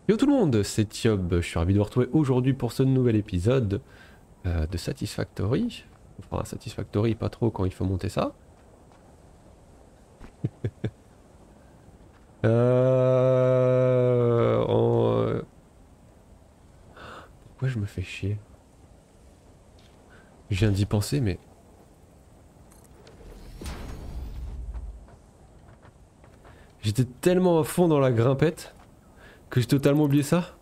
Yo tout le monde, c'est Thiob, je suis ravi de vous retrouver aujourd'hui pour ce nouvel épisode de Satisfactory. Enfin, Satisfactory, pas trop quand il faut monter ça. Euh... en- Pourquoi je me fais chier? Je viens d'y penser, mais... J'étais tellement à fond dans la grimpette que j'ai totalement oublié ça.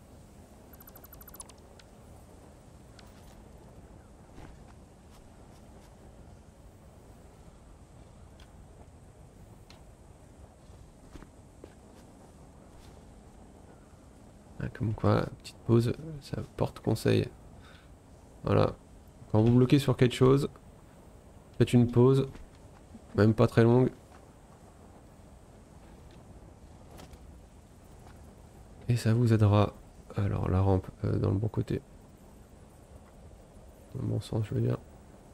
Ah, comme quoi, petite pause, ça porte conseil. Voilà. Quand vous bloquez sur quelque chose, faites une pause, même pas très longue. Et ça vous aidera. Alors la rampe dans le bon côté. Dans le bon sens je veux dire.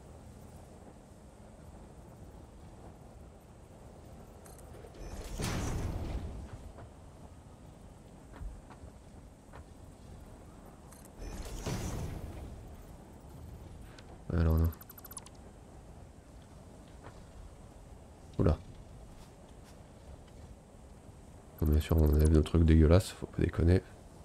Alors non. Oula. Bon, bien sûr on enlève nos trucs dégueulasses, faut pas déconner.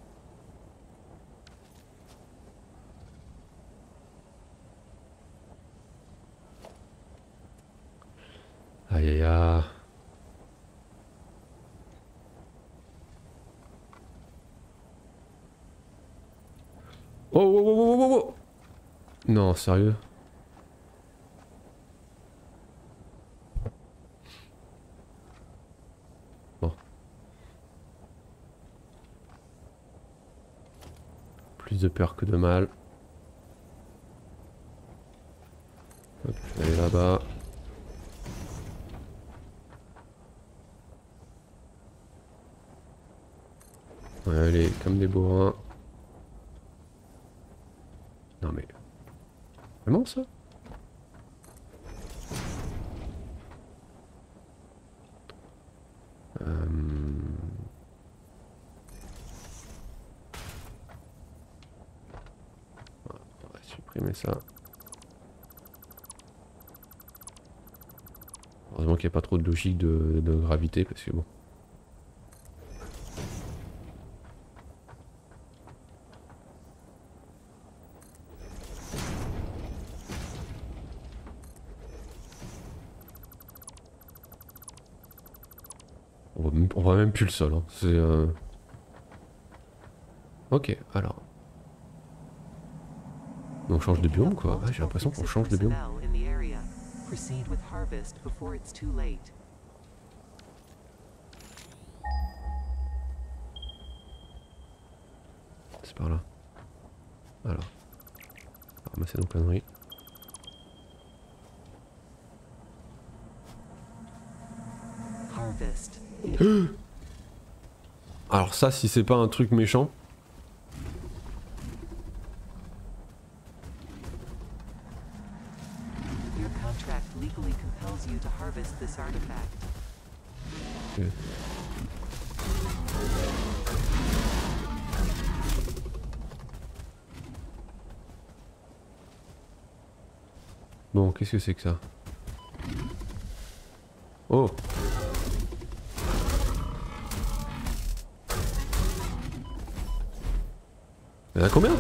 Aïe aïe aïe. Oh, oh, oh, oh, oh, oh. Non, sérieux? Bon. Plus de peur que de mal. Hop, je vais aller là-bas. Ouais, allez, comme des bourrins. Non mais... Vraiment ça? On va supprimer ça. Heureusement qu'il n'y a pas trop de logique de gravité parce que bon. On voit même plus le sol. Hein. C'est... Ok, alors. On change de biome quoi. Ouais, j'ai l'impression qu'on change de biome. C'est par là. Alors. Ramasser nos conneries. Alors ça, si c'est pas un truc méchant. Okay. Bon, qu'est-ce que c'est que ça? Oh! Il y en a combien?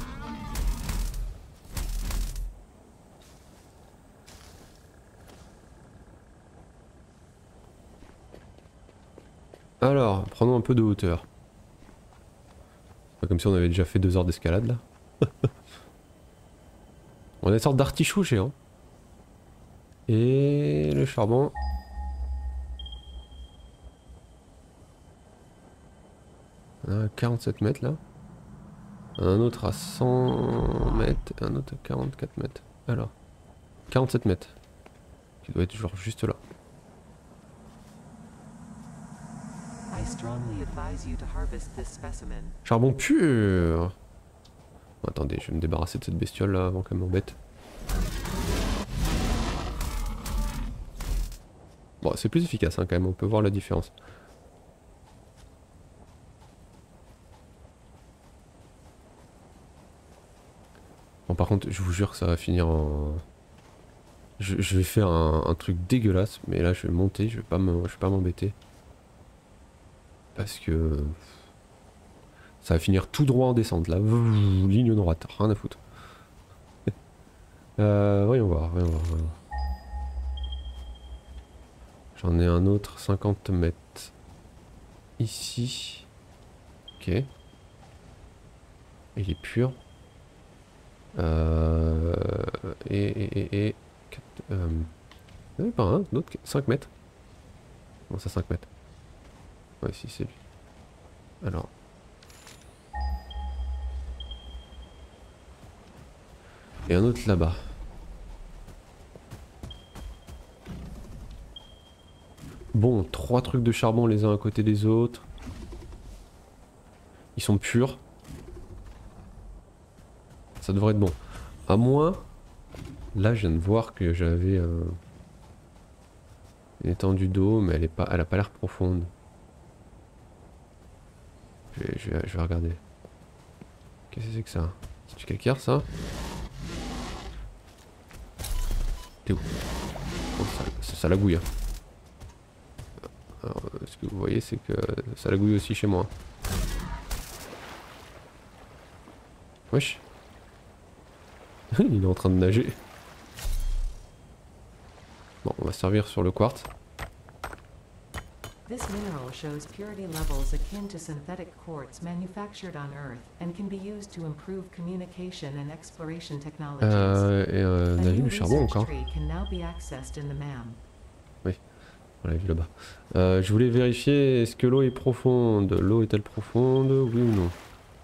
Alors, prenons un peu de hauteur. Pas comme si on avait déjà fait 2 heures d'escalade là. On a une sorte d'artichaut géant. Et le charbon. On a un 47 mètres là. Un autre à 100 mètres. Et un autre à 44 mètres. Alors. 47 mètres. Qui doit être genre juste là. Charbon pur. Bon, attendez, je vais me débarrasser de cette bestiole là avant qu'elle m'embête. Bon, c'est plus efficace hein, quand même, on peut voir la différence. Bon par contre je vous jure que ça va finir en... Je vais faire un truc dégueulasse, mais là je vais monter, je vais pas m'embêter. Parce que... Ça va finir tout droit en descente là, ligne droite, rien à foutre. Voyons voir, voyons voir, voyons voir. J'en ai un autre, 50 mètres. Ici. Ok. Il est pur. Et... pas un autre, 5 mètres. Bon ça 5 mètres. Ouais si c'est lui. Alors. Et un autre là-bas. Bon, 3 trucs de charbon les uns à côté des autres. Ils sont purs. Ça devrait être bon. À moins... Là je viens de voir que j'avais une étendue d'eau, mais elle a pas l'air profonde. Je vais regarder. Qu'est-ce que c'est que ça? C'est du calcaire ça? T'es où? Oh, ça lagouille. Alors, ce que vous voyez c'est que ça lagouille aussi chez moi. Wesh. Il est en train de nager. Bon, on va servir sur le quartz. This mineral shows purity levels akin to synthetic quartz manufactured on Earth and can be used to improve communication and exploration technologies. On a vu le charbon encore. Oui, on l'a vu là-bas. Je voulais vérifier, est-ce que l'eau est profonde? L'eau est-elle profonde? Oui ou non?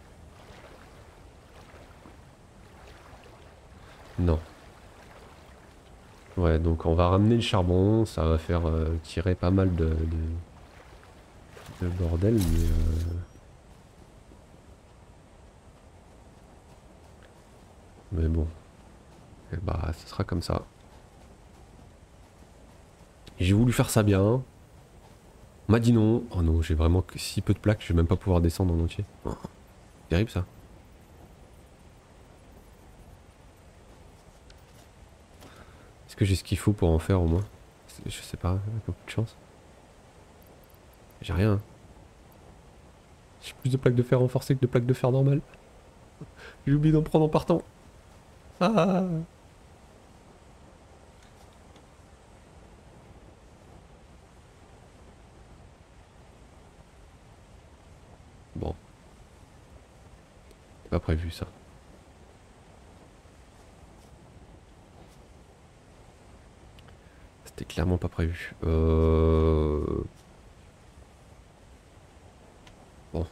Non. Ouais, donc on va ramener le charbon, ça va faire tirer pas mal de bordel, mais bon. Et bah, ce sera comme ça. J'ai voulu faire ça bien. On m'a dit non. Oh non, j'ai vraiment que si peu de plaques, je vais même pas pouvoir descendre en entier. Oh, terrible ça. Est-ce que j'ai ce qu'il faut pour en faire au moins? Je sais pas, avec beaucoup de chance. J'ai rien. J'ai plus de plaques de fer renforcées que de plaques de fer normales. J'ai oublié d'en prendre en partant. Ah! Bon. C'est pas prévu ça. C'était clairement pas prévu. Bon.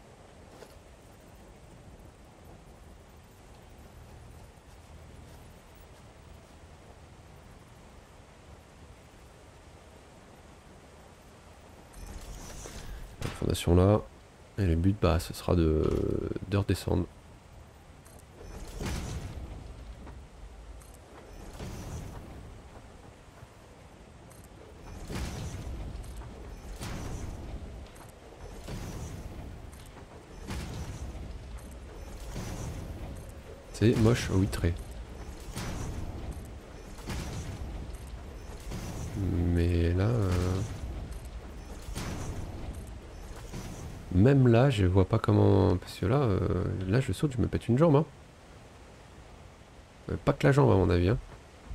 La fondation là. Et le but, bah, ce sera de redescendre. C'est moche au 8 traits. Mais là... Même là, je vois pas comment... Parce que là, là je saute, je me pète une jambe. Hein. Pas que la jambe à mon avis. Hein.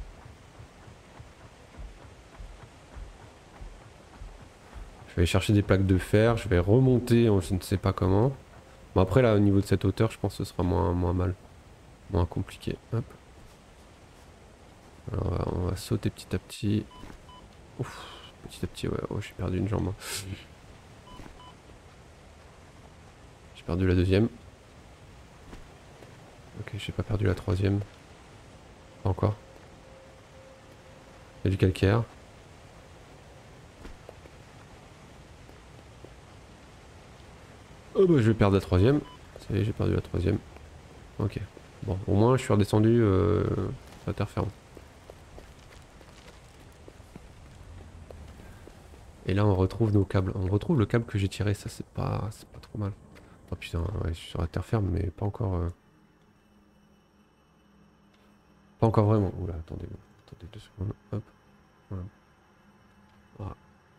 Je vais aller chercher des plaques de fer, je vais remonter, je ne sais pas comment. Bon après là, au niveau de cette hauteur, je pense que ce sera moins mal. Moins compliqué. Hop. Alors on va sauter petit à petit. Ouf, petit à petit, ouais, oh, j'ai perdu une jambe. Hein. J'ai perdu la deuxième. Ok, j'ai pas perdu la troisième. Pas encore. Il y a du calcaire. Oh bah je vais perdre la troisième. Ça y est, j'ai perdu la troisième. Ok. Bon, au moins je suis redescendu sur la terre ferme. Et là on retrouve nos câbles. On retrouve le câble que j'ai tiré, ça c'est pas trop mal. Oh putain, ouais, je suis sur la terre ferme mais pas encore... Pas encore vraiment. Oula, attendez 2 secondes. Hop. Voilà. Ah.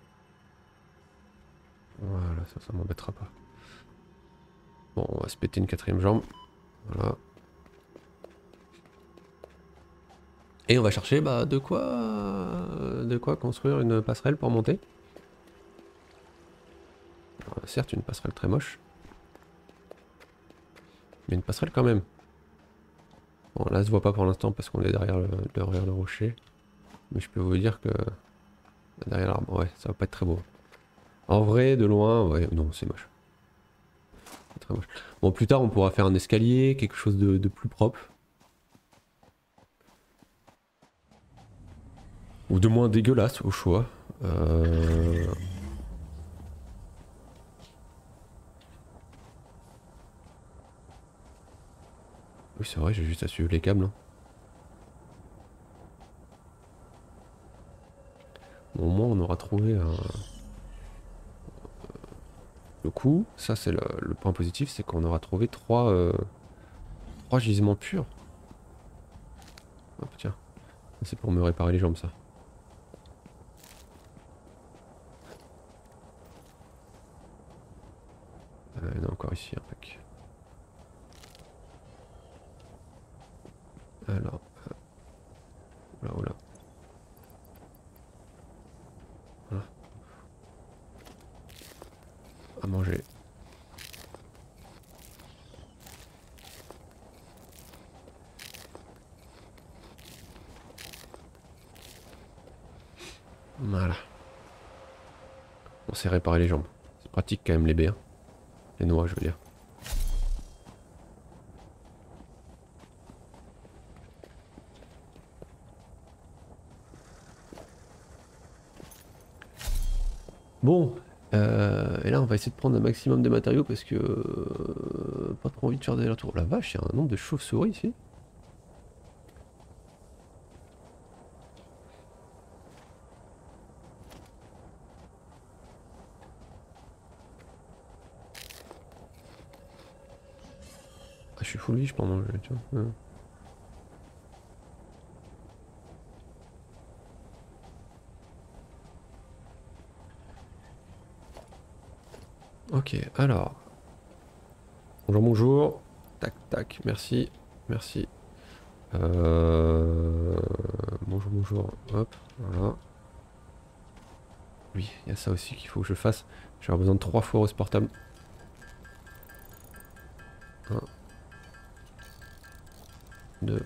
Voilà, ça m'embêtera pas. Bon, on va se péter une 4ème jambe. Voilà. Et on va chercher bah, de quoi construire une passerelle pour monter. Alors, certes, une passerelle très moche. Mais une passerelle quand même. Bon, là, ça se voit pas pour l'instant parce qu'on est derrière le rocher. Mais je peux vous dire que derrière l'arbre, ouais, ça va pas être très beau. En vrai, de loin, ouais, non, c'est moche. C'est très moche. Bon, plus tard, on pourra faire un escalier, quelque chose de plus propre. Ou de moins dégueulasse, au choix. Oui, c'est vrai, j'ai juste à suivre les câbles. Hein. Bon, au moins, on aura trouvé un... Le coup, ça c'est le point positif, c'est qu'on aura trouvé 3 gisements purs. Hop, tiens. C'est pour me réparer les jambes, ça. Il y en a encore ici, un pack. Alors... Oula, oula. Voilà. À manger. Voilà. On s'est réparé les jambes. C'est pratique quand même les baies. Hein. Les noix, je veux dire. Bon. Et là, on va essayer de prendre un maximum de matériaux parce que... pas trop envie de faire des allers-retours. La vache, il y a un nombre de chauves-souris ici. Ah, je suis full vie, je peux en manger, tu vois. Ouais. Ok, alors. Bonjour, bonjour. Tac, tac, merci. Merci. Bonjour, bonjour. Hop, voilà. Oui, il y a ça aussi qu'il faut que je fasse. Je vais avoir besoin de 3 foreuses portables. 1, 2,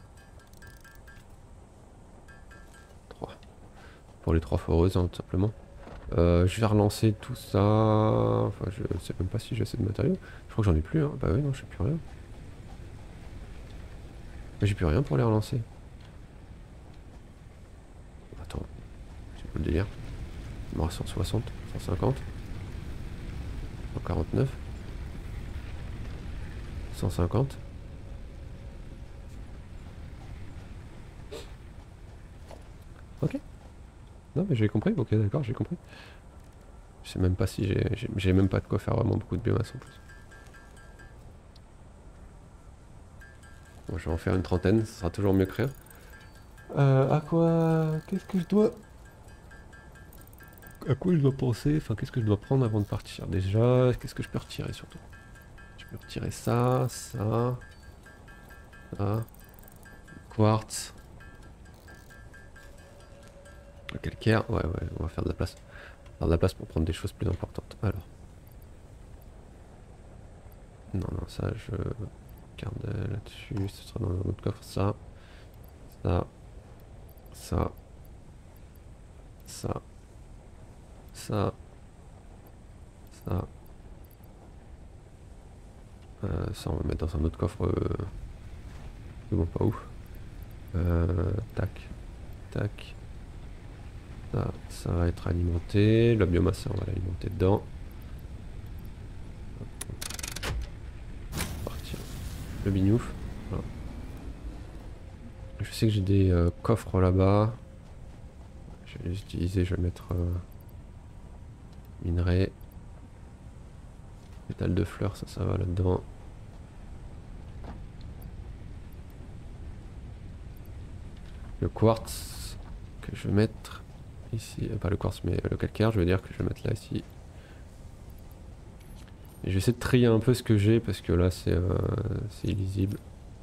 3. Pour les 3 foreuses, hein, tout simplement. Je vais relancer tout ça. Enfin, je sais même pas si j'ai assez de matériaux. Je crois que j'en ai plus. Hein. Bah oui, non, j'ai plus rien. Mais j'ai plus rien pour les relancer. Attends, c'est quoi le délire? Il me reste 160, 150, 149, 150. Ok. Non, mais j'ai compris. Ok, d'accord, j'ai compris. Je sais même pas si j'ai même pas de quoi faire vraiment beaucoup de biomasse en plus. Bon, je vais en faire une trentaine, ça sera toujours mieux que rien. À quoi... Qu'est-ce que je dois... À quoi je dois penser? Enfin, qu'est-ce que je dois prendre avant de partir? Déjà, qu'est-ce que je peux retirer surtout? Je peux retirer ça, ça... Ça... Quartz... Le calcaire, ouais, on va faire de la place. Faire de la place pour prendre des choses plus importantes. Alors... Non, ça je... Garde là-dessus, ce sera dans un autre coffre, ça... Ça... Ça... Ça... Ça... Ça... Ça on va mettre dans un autre coffre... C'est bon, pas ouf. Tac... Tac... Ça va être alimenté. La biomasse, on va l'alimenter dedans. Partir. Le bignouf. Voilà. Je sais que j'ai des coffres là-bas. Je vais les utiliser. Je vais mettre minerai. Pétales de fleurs, ça va là-dedans. Le quartz que je vais mettre ici, pas le quartz mais le calcaire, je veux dire que je vais mettre là ici. Et je vais essayer de trier un peu ce que j'ai parce que là c'est illisible.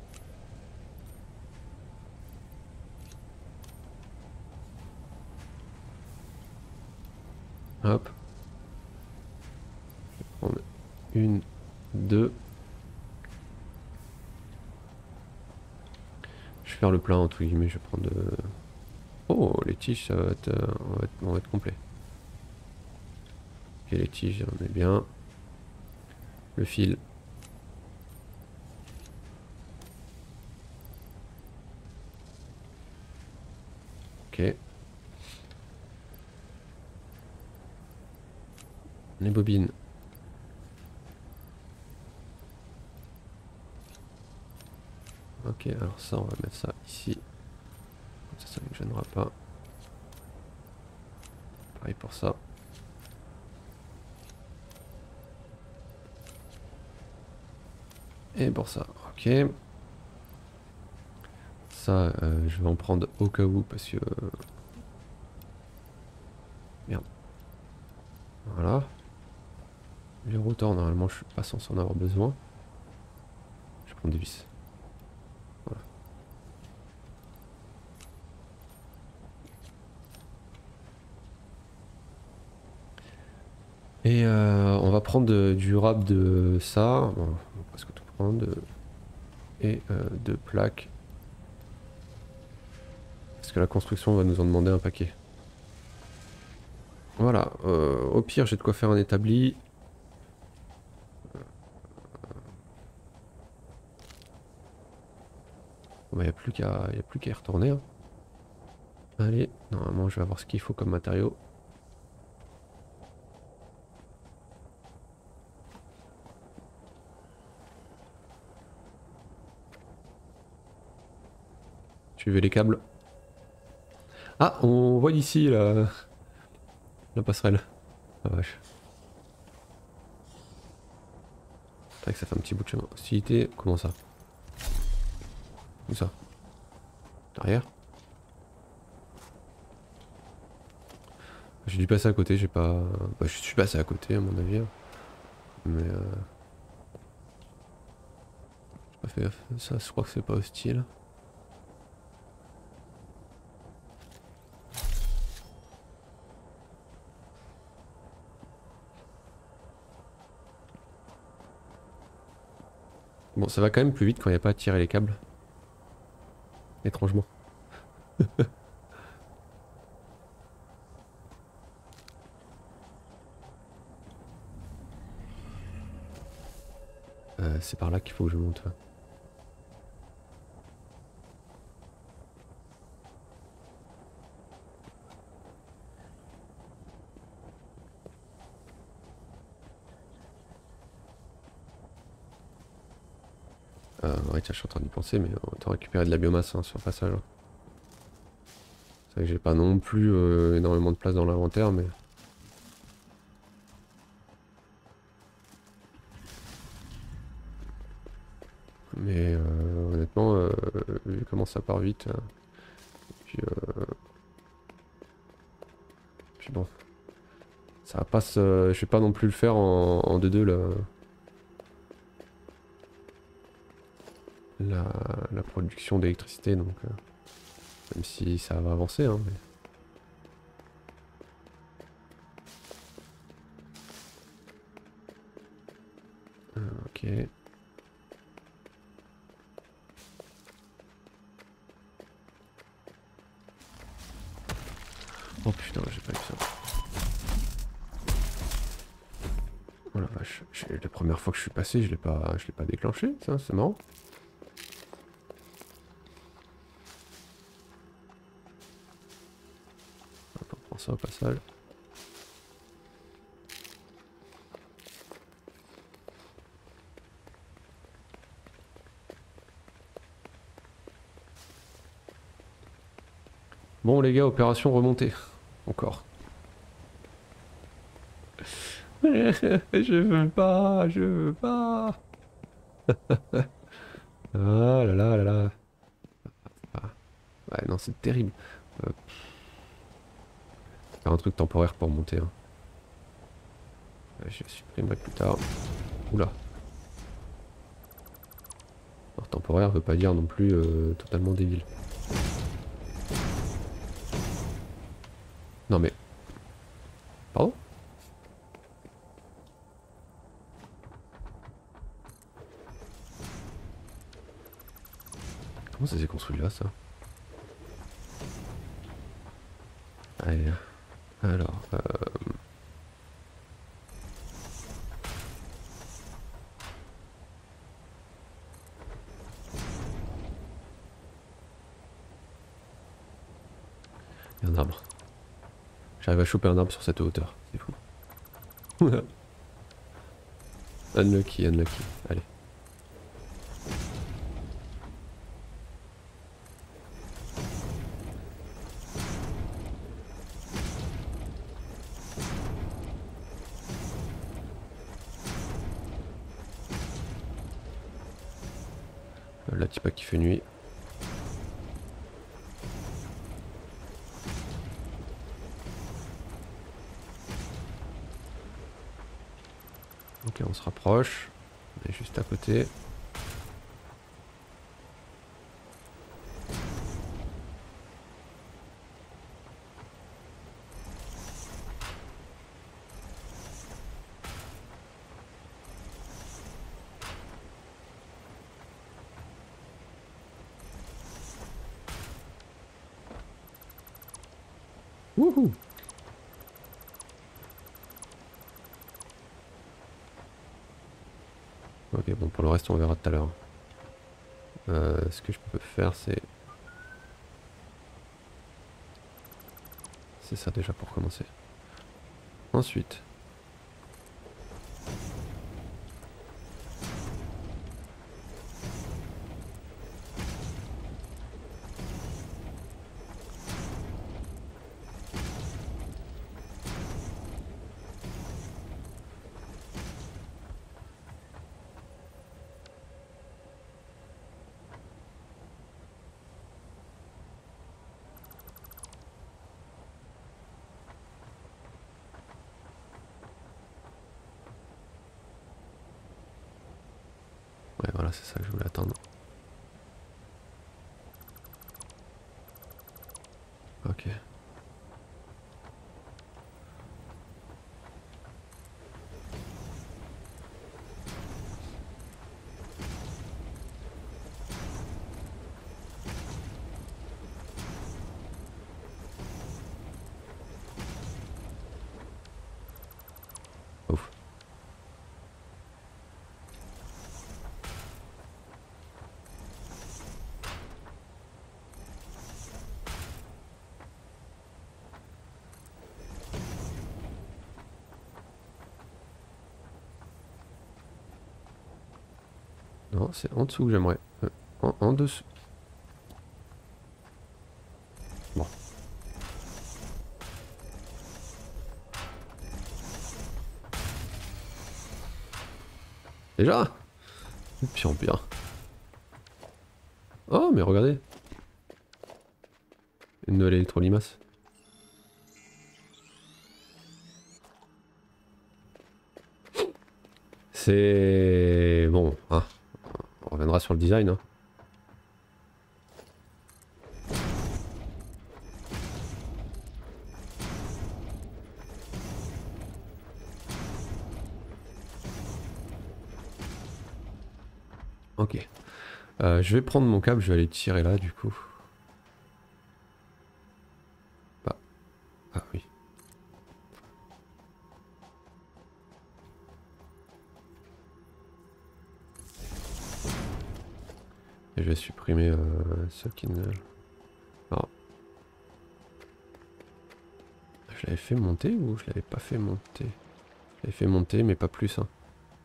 Hop. Je vais prendre une, deux. Je vais faire le plein entre guillemets, je vais prendre... Oh, les tiges ça va être, on va être complet. Ok, les tiges on est bien. Le fil. Ok. Les bobines. Ok, alors ça, on va mettre ça ici. Comme ça ne gênera pas. Pareil pour ça. Et pour ça, ok. Ça, je vais en prendre au cas où parce que... Merde. Voilà. Les rotors, normalement, je suis pas censé en avoir besoin. Je vais prendre des vis. Voilà. Et on va prendre du rab de ça. Bon, on va presque tout prendre. Et de plaques. Parce que la construction va nous en demander un paquet. Voilà. Au pire, j'ai de quoi faire un établi. Bon, bah, y a plus qu'à y retourner. Hein. Allez, normalement, je vais avoir ce qu'il faut comme matériaux. Suivez les câbles. Ah, on voit d'ici la passerelle. Ah vache. C'est vrai que ça fait un petit bout de chemin. Hostilité, comment ça? Où ça? Derrière? J'ai dû passer à côté, j'ai pas... Bah, je suis passé à côté à mon avis. Hein. Mais j'ai pas fait gaffe. Ça, je crois que c'est pas hostile. Bon, ça va quand même plus vite quand il n'y a pas à tirer les câbles. Étrangement. C'est par là qu'il faut que je monte. Ouais, tiens, je suis en train d'y penser, mais autant récupérer de la biomasse hein, sur le passage. Hein. C'est vrai que j'ai pas non plus énormément de place dans l'inventaire, mais... Mais honnêtement, vu comment ça part vite, puis, puis bon, ça va pas se... Je vais pas non plus le faire en 2-2 là. La production d'électricité, donc même si ça va avancer, hein, mais... Ok. Oh putain, j'ai pas eu ça. Oh la vache, la première fois que je suis passé, je l'ai pas déclenché, ça, c'est marrant. Hop, on prend ça au passage. Bon les gars, opération remontée. Encore. Je veux pas, je veux pas. Ah là là là là. Ah. Ouais, non, c'est terrible. Euh, Faire un truc temporaire pour monter. Hein. Ouais, je supprimerai plus tard. Oula. Alors, temporaire veut pas dire non plus totalement débile. Non mais... Pardon? Comment ça s'est construit là, ça? Allez. Alors... Il y a un arbre. J'arrive à choper un arbre sur cette hauteur. C'est fou. Unlucky, unlucky. Allez. Là, dis pas qu'il fait nuit. Ok, on se rapproche. On est juste à côté. Wouhou! Ok, bon, pour le reste, on verra tout à l'heure. Ce que je peux faire, c'est... C'est ça déjà pour commencer. Ensuite... Ouais, voilà, c'est ça que je voulais attendre. Ok. Ouf. Non, c'est en dessous que j'aimerais. En dessous. Bon. Déjà? De pire en pire. Oh, mais regardez. Une nouvelle électrolimace. C'est... Bon, hein. On reviendra sur le design. Hein. Ok. Je vais prendre mon câble, je vais aller tirer là du coup. Bah. Ah oui. Et je vais supprimer ceux qui ne... Alors. Je l'avais fait monter ou je l'avais pas fait monter? Je l'avais fait monter mais pas plus. Hein.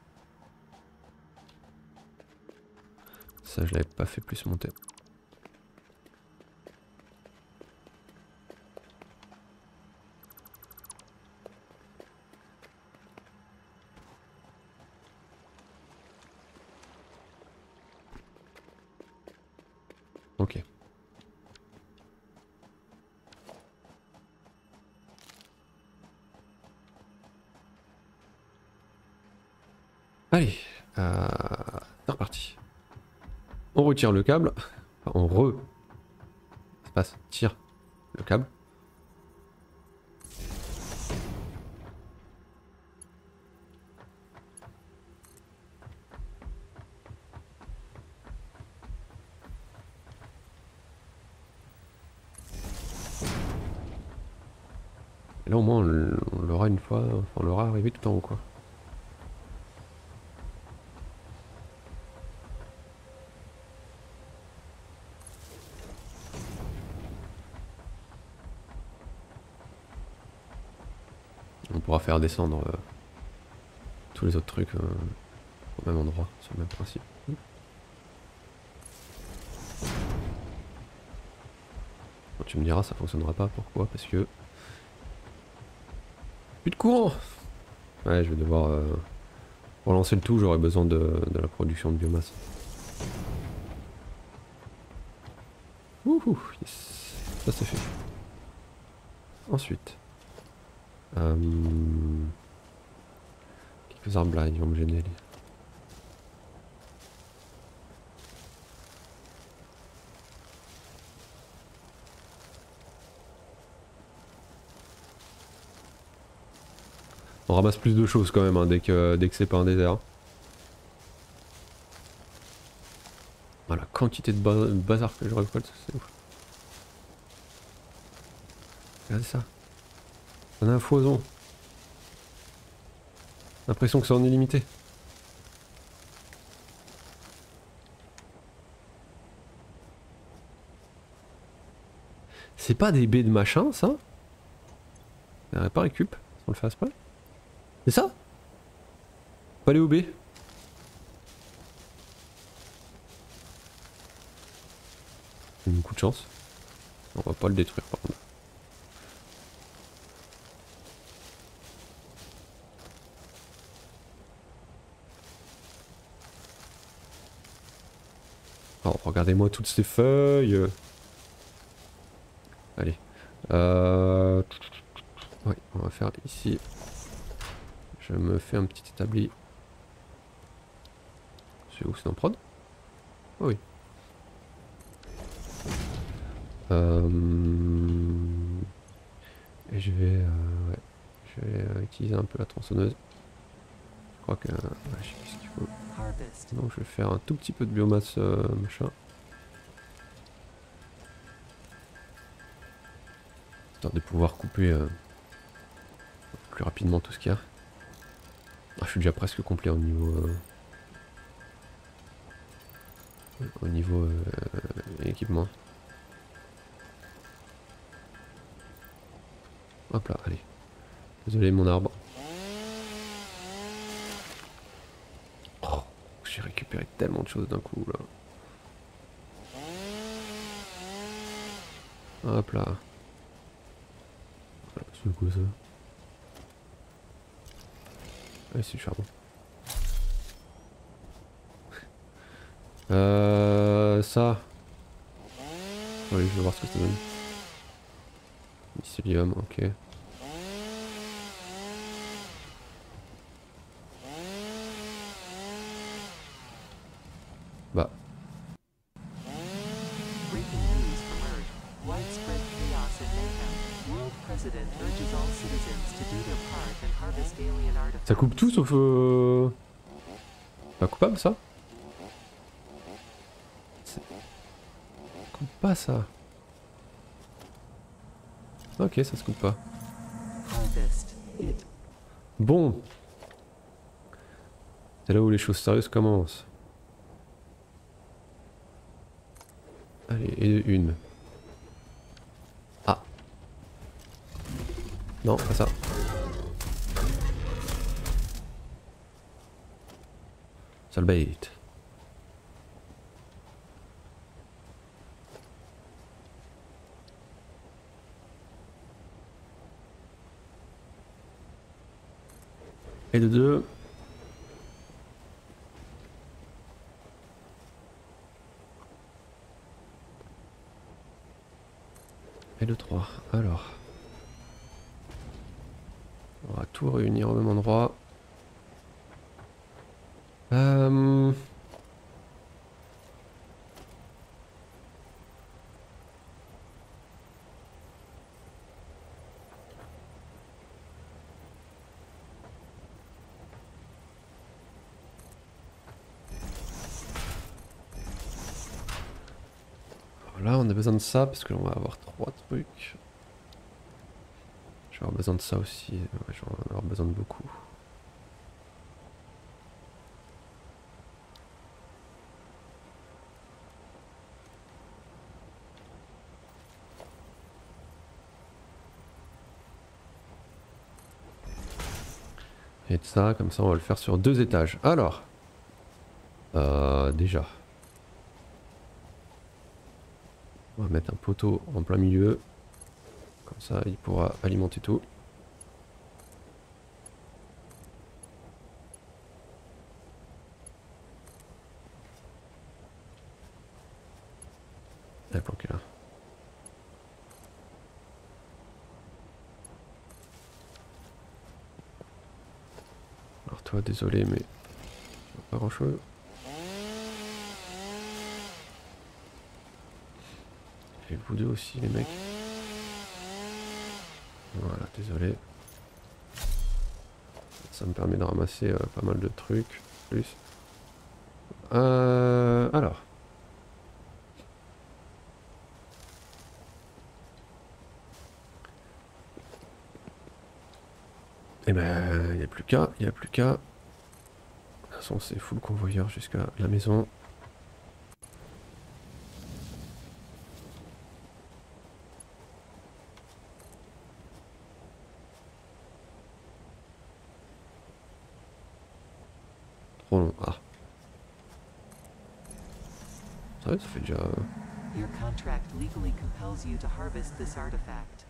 Ça je l'avais pas fait plus monter. Ok. Allez, c'est reparti. On retire le câble. Enfin, ça passe, tire le câble. Et là au moins on l'aura une fois, enfin on l'aura arrivé tout en haut quoi. On pourra faire descendre tous les autres trucs au même endroit, sur le même principe. Bon, tu me diras ça fonctionnera pas, pourquoi? Parce que... Plus de courant. Ouais, je vais devoir... Pour lancer le tout, j'aurai besoin de la production de biomasse. Wouhou, yes. Ça c'est fait. Ensuite... quelques arbres là, ils vont me gêner. On ramasse plus de choses quand même hein, dès que c'est pas un désert. Voilà, quantité de bazar que je récolte, c'est ouf. Regardez ça. On a un foison. L'impression que c'est en illimité. C'est pas des baies de machin ça? On n'aurait pas récup, on le fait pas. C'est ça? Faut aller au B. Un coup de chance. On va pas le détruire par contre. Oh, regardez-moi toutes ces feuilles. Allez. Ouais, on va faire ici. Je me fais un petit établi. C'est où? C'est dans prod? Oh oui. Et je vais, ouais, je vais utiliser un peu la tronçonneuse. Je crois que... ouais, je sais plus ce qu'il faut. Donc je vais faire un tout petit peu de biomasse machin. Histoire de pouvoir couper plus rapidement tout ce qu'il y a. Ah, je suis déjà presque complet au niveau équipement. Hop là, allez. Désolé mon arbre. Oh, j'ai récupéré tellement de choses d'un coup là. Hop là. C'est quoi ça? Ah c'est du charbon. Ça. Oui, je vais voir ce que ça donne. Mycélium, ok. Bah. Ça coupe tout sauf... Pas coupable ça? Coupe pas ça. Ok, ça se coupe pas. Bon. C'est là où les choses sérieuses commencent. Allez, et une. Ah. Non, pas ça. Sale bait. Et de deux. Et de 3. Alors. On va tout réunir au même endroit. Là on a besoin de ça parce que là on va avoir 3 trucs. Je vais avoir besoin de ça aussi. Ouais, je vais en avoir besoin de beaucoup. Et de ça, comme ça on va le faire sur 2 étages. Alors, déjà, on va mettre un poteau en plein milieu. Comme ça il pourra alimenter tout. Elle est planquée là. Alors toi, désolé, mais pas grand chose. Et vous deux aussi, les mecs. Voilà, désolé. Ça me permet de ramasser pas mal de trucs. Plus. Alors. Eh ben, il n'y a plus qu'à, il n'y a plus qu'à. De toute façon, c'est full convoyeur jusqu'à la maison. Trop long. Ah. Ça va, ça fait déjà... Your contract legally compels you to harvest this artifact.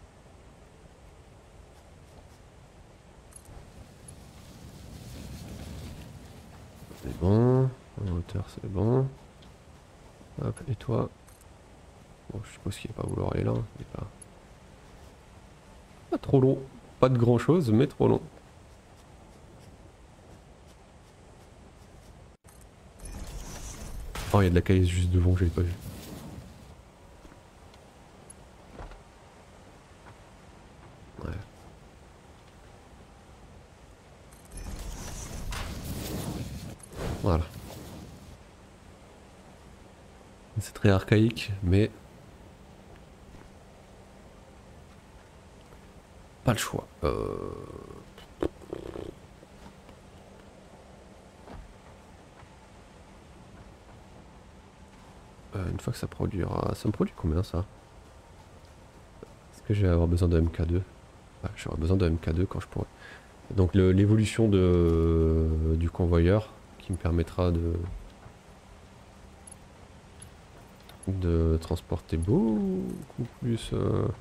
C'est bon. En hauteur, c'est bon. Hop, et toi? Bon, je suppose qu'il va pas vouloir aller là. Il est pas... Pas trop long. Pas de grand chose, mais trop long. Oh, il y a de la caisse juste devant, j'avais pas vu. Ouais. Voilà. C'est très archaïque, mais... Pas le choix. Une fois que ça produira... Ça me produit combien ça? Est-ce que je vais avoir besoin de MK2? Ouais, j'aurai besoin de MK2 quand je pourrai. Donc l'évolution du convoyeur qui me permettra de transporter beaucoup plus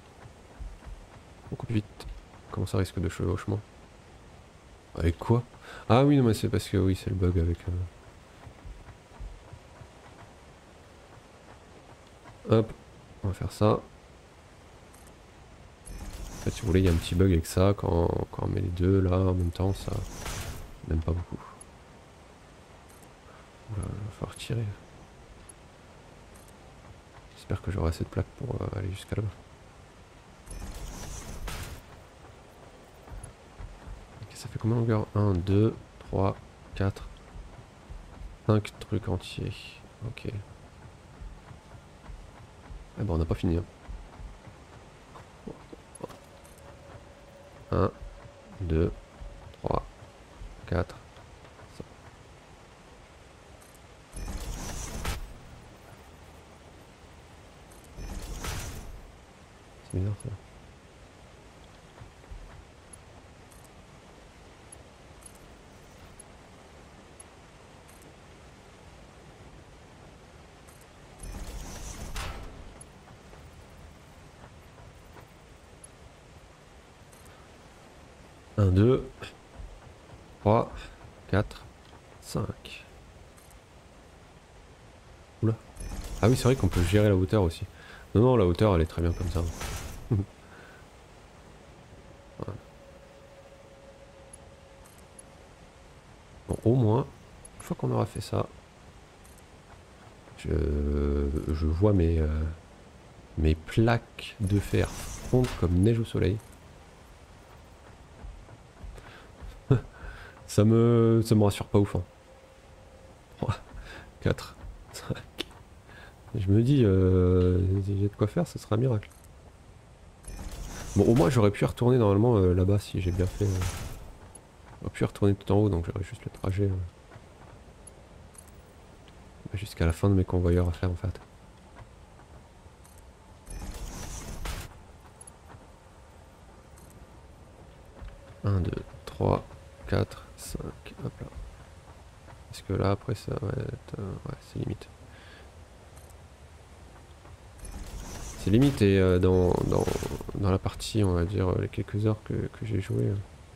vite. Comment ça risque de chevauchement? Avec quoi? Ah oui non mais c'est parce que oui c'est le bug avec hop, on va faire ça. En fait si vous voulez il y a un petit bug avec ça quand on met les deux là en même temps ça n'aime pas beaucoup. Il va falloir tirer. J'espère que j'aurai assez de plaques pour aller jusqu'à là-bas. Ok, ça fait combien de longueur? 1, 2, 3, 4, 5 trucs entiers. Ok. Ah bon, on n'a pas fini. 1, 2, 3, 4, 5. C'est bizarre ça. Un, 2, 3, 4, 5. Oula. Ah oui, c'est vrai qu'on peut gérer la hauteur aussi. Non, non, la hauteur elle est très bien comme ça. Voilà. Bon, au moins, une fois qu'on aura fait ça, je vois mes plaques de fer fondre comme neige au soleil. Ça me rassure pas ouf. Hein. 3, 4, 5. Je me dis, si j'ai de quoi faire, ce sera un miracle. Bon, au moins j'aurais pu retourner normalement là-bas si j'ai bien fait. J'aurais pu retourner tout en haut, donc j'aurais juste le trajet jusqu'à la fin de mes convoyeurs à faire en fait. 1, 2, 3, 4, 5, hop là. Parce que là après ça va être... ouais, c'est limite. C'est limite et dans la partie, on va dire, les quelques heures que j'ai joué.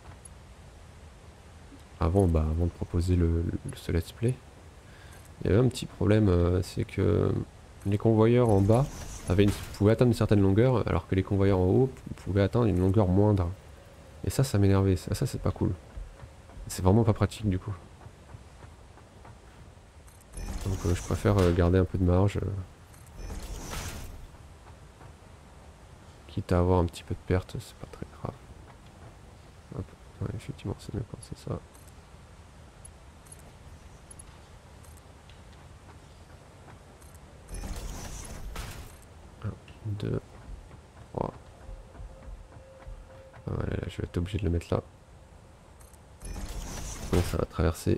Avant de proposer ce let's play. Il y avait un petit problème, c'est que les convoyeurs en bas pouvaient atteindre une certaine longueur, alors que les convoyeurs en haut pouvaient atteindre une longueur moindre. Et ça m'énervait, ça c'est pas cool. C'est vraiment pas pratique du coup. Donc je préfère garder un peu de marge. Quitte à avoir un petit peu de perte, c'est pas très grave. Hop. Ouais, effectivement c'est mieux quand c'est ça. 2, 3. Ah ouais, là, je vais être obligé de le mettre là. Sinon ça va traverser.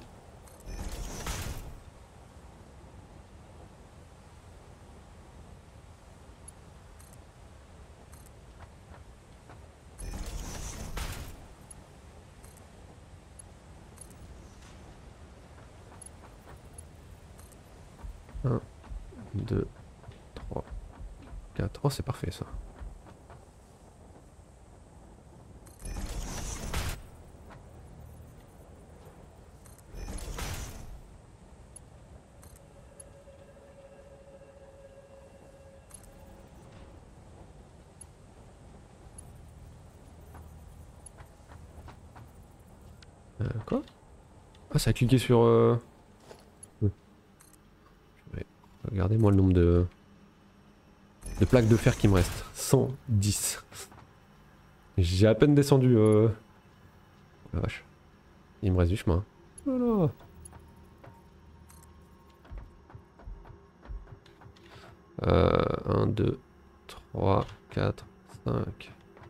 Un, 2, 3, 4. Oh, c'est parfait ça. Quoi? Ah, ça a cliqué sur... Regardez moi le nombre de plaques de fer qui me reste. 110. J'ai à peine descendu... Oh la vache. Il me reste du chemin. Oh là. 1, 2, 3, 4, 5...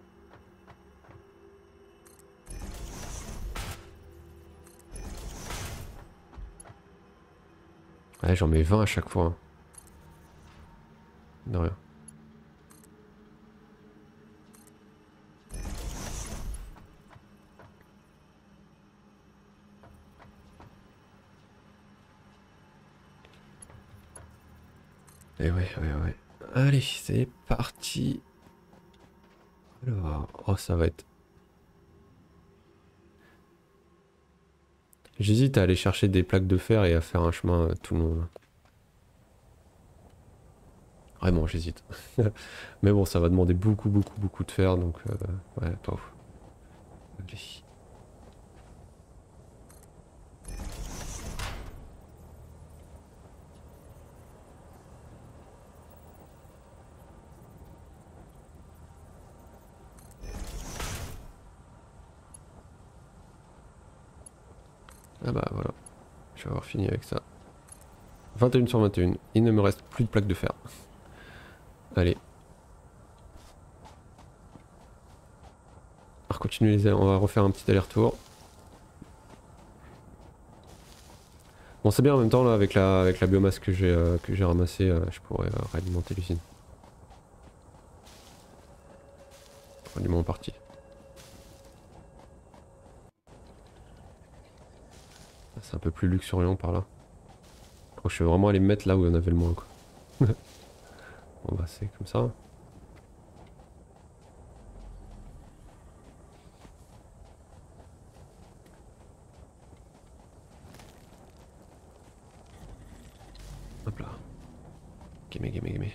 Ouais, j'en mets 20 à chaque fois. Hein. De rien. Et ouais. Allez, c'est parti. Alors, oh ça va être... J'hésite à aller chercher des plaques de fer et à faire un chemin tout le long. Vraiment, j'hésite. Mais bon, ça va demander beaucoup de fer, donc ouais, pas ouf. Allez. Ah bah voilà, je vais avoir fini avec ça. 21 sur 21, il ne me reste plus de plaques de fer. Allez. On va continuer on va refaire un petit aller-retour. Bon c'est bien en même temps là avec la biomasse que j'ai ramassée, je pourrais réalimenter l'usine. Ralliement en partie. C'est un peu plus luxuriant par là. Je vais vraiment aller me mettre là où on avait le moins quoi. Bon bah c'est comme ça. Hop là. Gimme.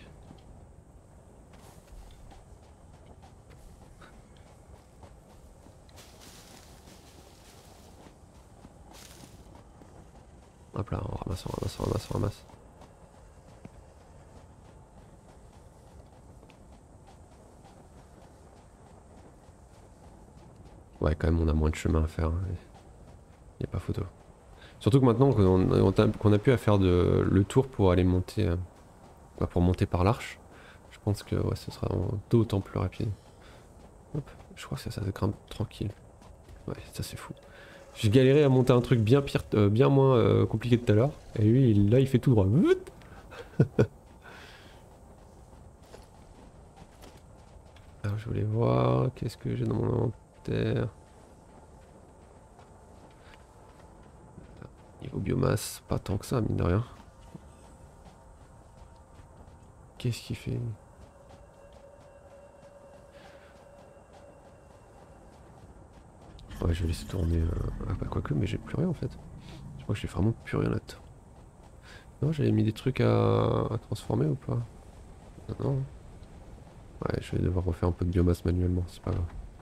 Hop là, on ramasse. Ouais, quand même, on a moins de chemin à faire. Y a pas photo. Surtout que maintenant qu'on a pu à faire le tour pour aller monter Bah, pour monter par l'arche, je pense que ouais, ce sera d'autant plus rapide. Hop, je crois que ça grimpe tranquille. Ouais, ça c'est fou. J'ai galéré à monter un truc bien pire, bien moins compliqué tout à l'heure. Et lui, là, il fait tout droit. Alors, je voulais voir, qu'est-ce que j'ai dans mon inventaire. Niveau biomasse, pas tant que ça, mine de rien. Qu'est-ce qu'il fait? Ouais, je vais laisser tourner. Ah, bah, quoique, mais j'ai plus rien en fait. Je crois que j'ai vraiment plus rien là-dedans. Non, j'avais mis des trucs à transformer ou pas? Non, non. Ouais, je vais devoir refaire un peu de biomasse manuellement, c'est pas grave.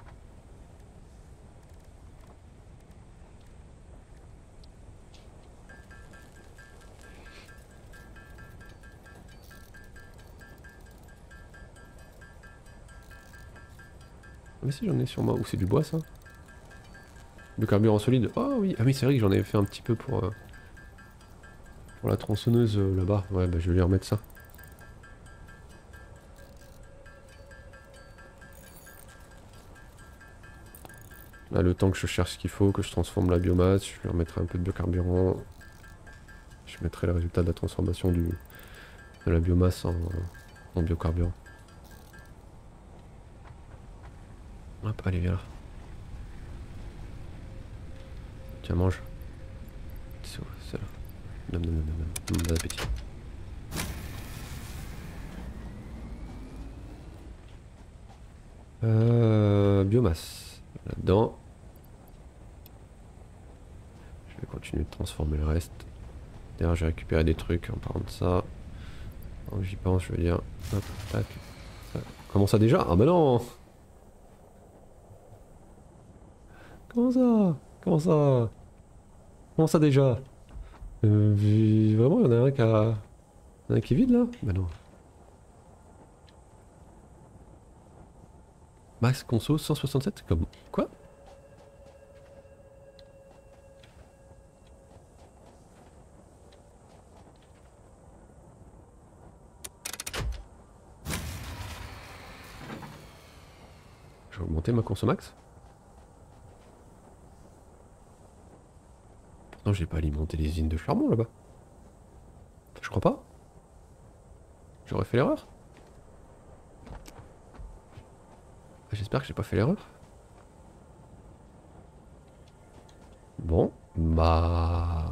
Mais si, j'en ai sur moi. Ou c'est du bois ça? Le carburant solide. Oh oui, ah oui, c'est vrai que j'en avais fait un petit peu pour la tronçonneuse là-bas. Ouais, bah je vais lui remettre ça. Là, le temps que je cherche ce qu'il faut, que je transforme la biomasse, je lui remettrai un peu de biocarburant. Je mettrai le résultat de la transformation de la biomasse en biocarburant. Hop, allez, viens là. Tiens, mange. C'est où, c'est là. Nom, nom, nom, nom, nom. Bon appétit. Biomasse. Là-dedans. Je vais continuer de transformer le reste. D'ailleurs, j'ai récupéré des trucs en parlant de ça. J'y pense, je veux dire. Hop, tac. Ça. Comment ça déjà? Ah bah non! Comment ça? Comment ça? Comment ça déjà? Vraiment, il y en a un qui a... Il y en a un qui est vide là? Bah non. Max conso 167? Comme... Quoi? Je vais augmenter ma conso max? Pourtant, j'ai pas alimenté les usines de charbon là-bas. Je crois pas. J'aurais fait l'erreur. J'espère que j'ai pas fait l'erreur. Bon, bah...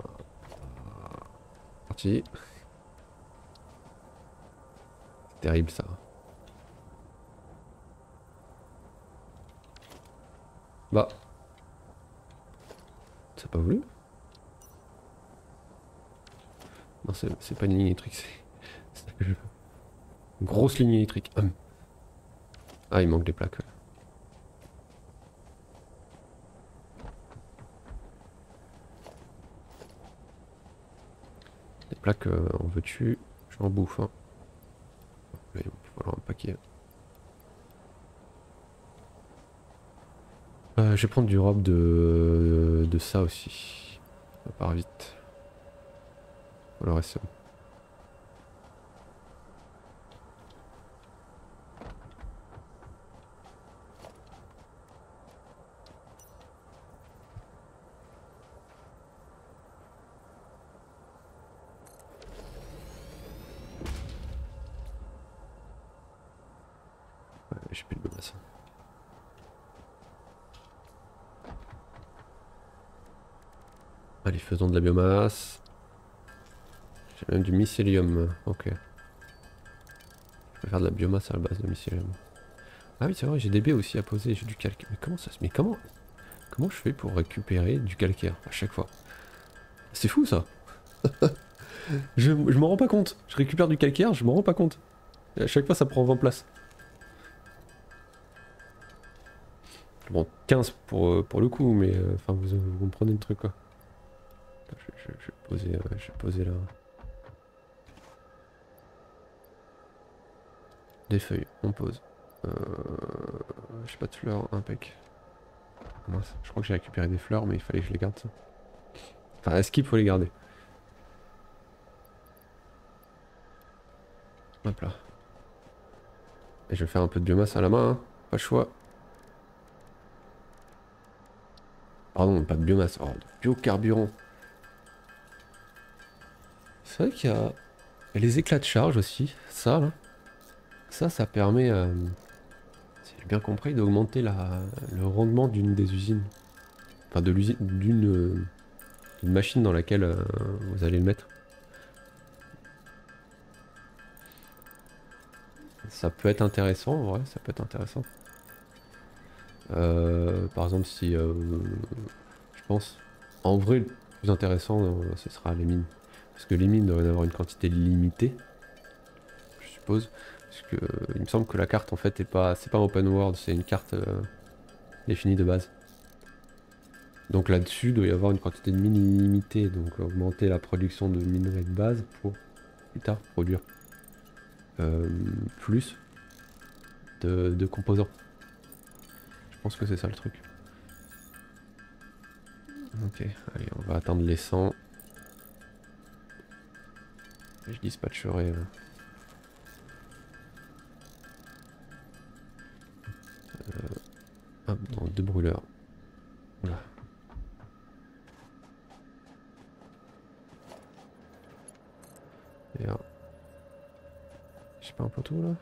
Parti. C'est terrible ça. Bah... Ça a pas voulu? Non, c'est pas une ligne électrique, c'est ça que je veux. Une grosse ligne électrique. Ah, il manque des plaques. Ouais. Des plaques, en veux-tu? J'en bouffe. Hein. Là, il va falloir un paquet. Je vais prendre du robe de ça aussi. Ça part vite. Voilà, reste. Ouais, j'ai plus de biomasse. Allez, faisons de la biomasse. J'ai même du mycélium. Ok. Je vais faire de la biomasse à la base de mycélium. Ah oui, c'est vrai, j'ai des baies aussi à poser. J'ai du calcaire. Mais comment ça se... Mais comment je fais pour récupérer du calcaire à chaque fois? C'est fou ça. Je m'en rends pas compte. Je récupère du calcaire, je m'en rends pas compte. Et à chaque fois ça prend 20 places. Bon, 15 pour le coup, mais enfin vous comprenez le truc quoi. Je vais poser là. Des feuilles, on pose. J'ai pas de fleurs, impec. Mince, je crois que j'ai récupéré des fleurs, mais il fallait que je les garde ça. Enfin, est-ce qu'il faut les garder? Hop là. Et je vais faire un peu de biomasse à la main, hein. Pas le choix. Pardon, pas de biomasse, oh, de biocarburant. C'est vrai qu'il y a les éclats de charge aussi, ça là. Ça permet, si j'ai bien compris, d'augmenter le rendement d'une des usines. Enfin de l'usine, d'une machine dans laquelle vous allez le mettre. Ça peut être intéressant, en vrai, ça peut être intéressant. Par exemple si, je pense, en vrai le plus intéressant ce sera les mines. Parce que les mines doivent avoir une quantité limitée, je suppose. Parce que il me semble que la carte en fait c'est pas un open world, c'est une carte définie de base. Donc là-dessus, il doit y avoir une quantité de mines illimitée, donc augmenter la production de minerais de base pour plus tard produire plus de composants. Je pense que c'est ça le truc. Ok, allez, on va atteindre les 100. Et je dispatcherai... hop, dans 2 brûleurs. Voilà. Et là... J'ai pas un poteau là?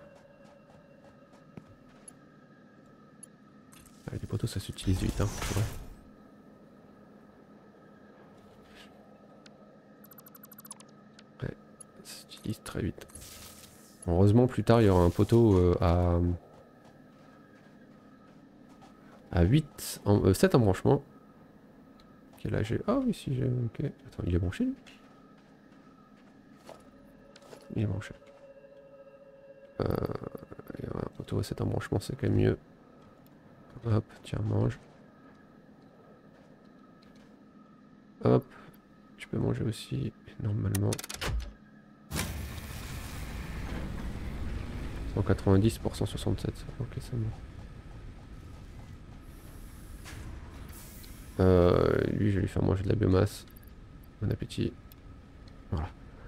Ah, les poteaux ça s'utilise vite, hein, c'est vrai. Ouais, ça s'utilise très vite. Heureusement plus tard il y aura un poteau à 8, 7 embranchements. Quel âge j'ai... Ah oui si j'ai... Ok. Attends, il est branché lui? Il est branché. Il y aura un poteau à 7 embranchements, c'est quand même mieux. Hop, tiens, mange. Hop, tu peux manger aussi, normalement. 190 pour 167, ok ça va. Lui je vais lui faire manger de la biomasse. Bon appétit. Voilà.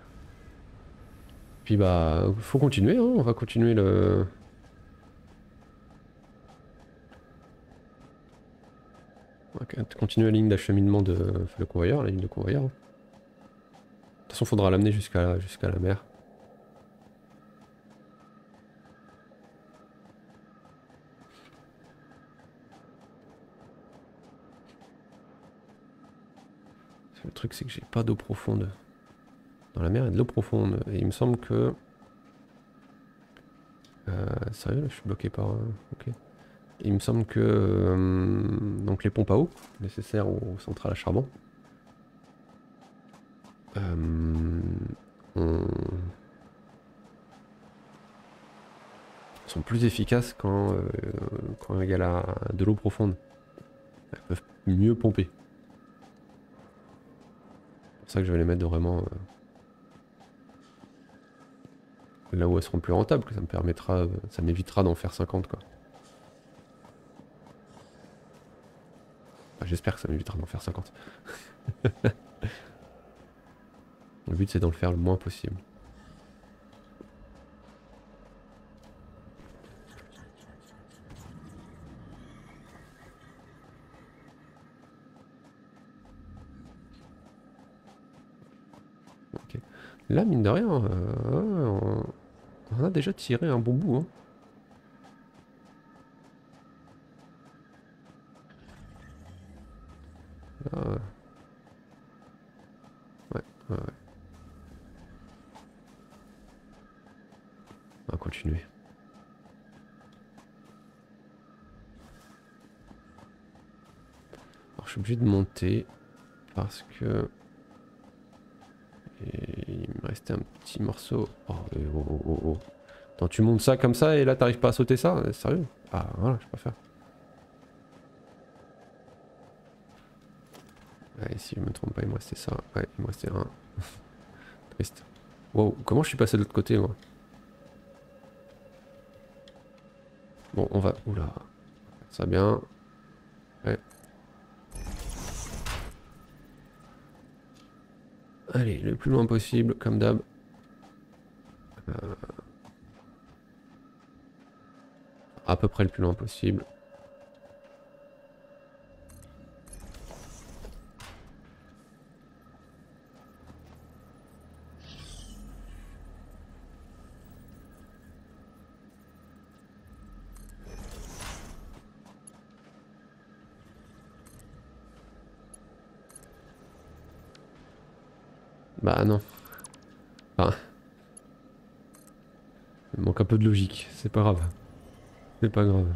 Puis bah, faut continuer, hein, on va continuer le... On va continuer la ligne d'acheminement de le convoyeur, la ligne de convoyeur. De toute façon faudra l'amener jusqu'à la mer. Le truc c'est que j'ai pas d'eau profonde. Dans la mer il y a de l'eau profonde. Et il me semble que... sérieux là je suis bloqué par... ok. Il me semble que donc les pompes à eau nécessaires aux centrales à charbon sont plus efficaces quand il y a de l'eau profonde. Elles peuvent mieux pomper. C'est pour ça que je vais les mettre vraiment là où elles seront plus rentables, que ça me permettra, ça m'évitera d'en faire 50 quoi. Enfin, j'espère que ça m'évitera d'en faire 50. Le but c'est d'en faire le moins possible. Ok. Là mine de rien, on a déjà tiré un bon bout. Hein. Là, ouais, ouais. On va continuer. Alors je suis obligé de monter parce que il me restait un petit morceau. Oh, oh. Attends, tu montes ça comme ça et là t'arrives pas à sauter ça? Sérieux? Ah voilà, je préfère. Ouais, si je me trompe pas, il me restait ça. Ouais, il me restait un. Triste. Wow, comment je suis passé de l'autre côté moi? Bon, on va... Oula. Ça bien. Ouais. Allez, le plus loin possible, comme d'hab. à peu près le plus loin possible. Bah non. Enfin, il manque un peu de logique, c'est pas grave. C'est pas grave.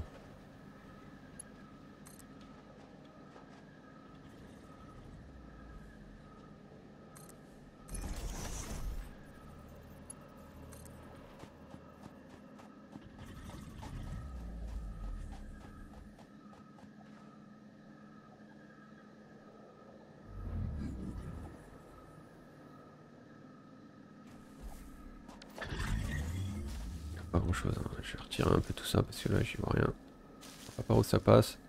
Pas grand chose, hein. Je vais retirer un peu tout ça parce que là j'y vois rien. Je sais pas par où ça passe.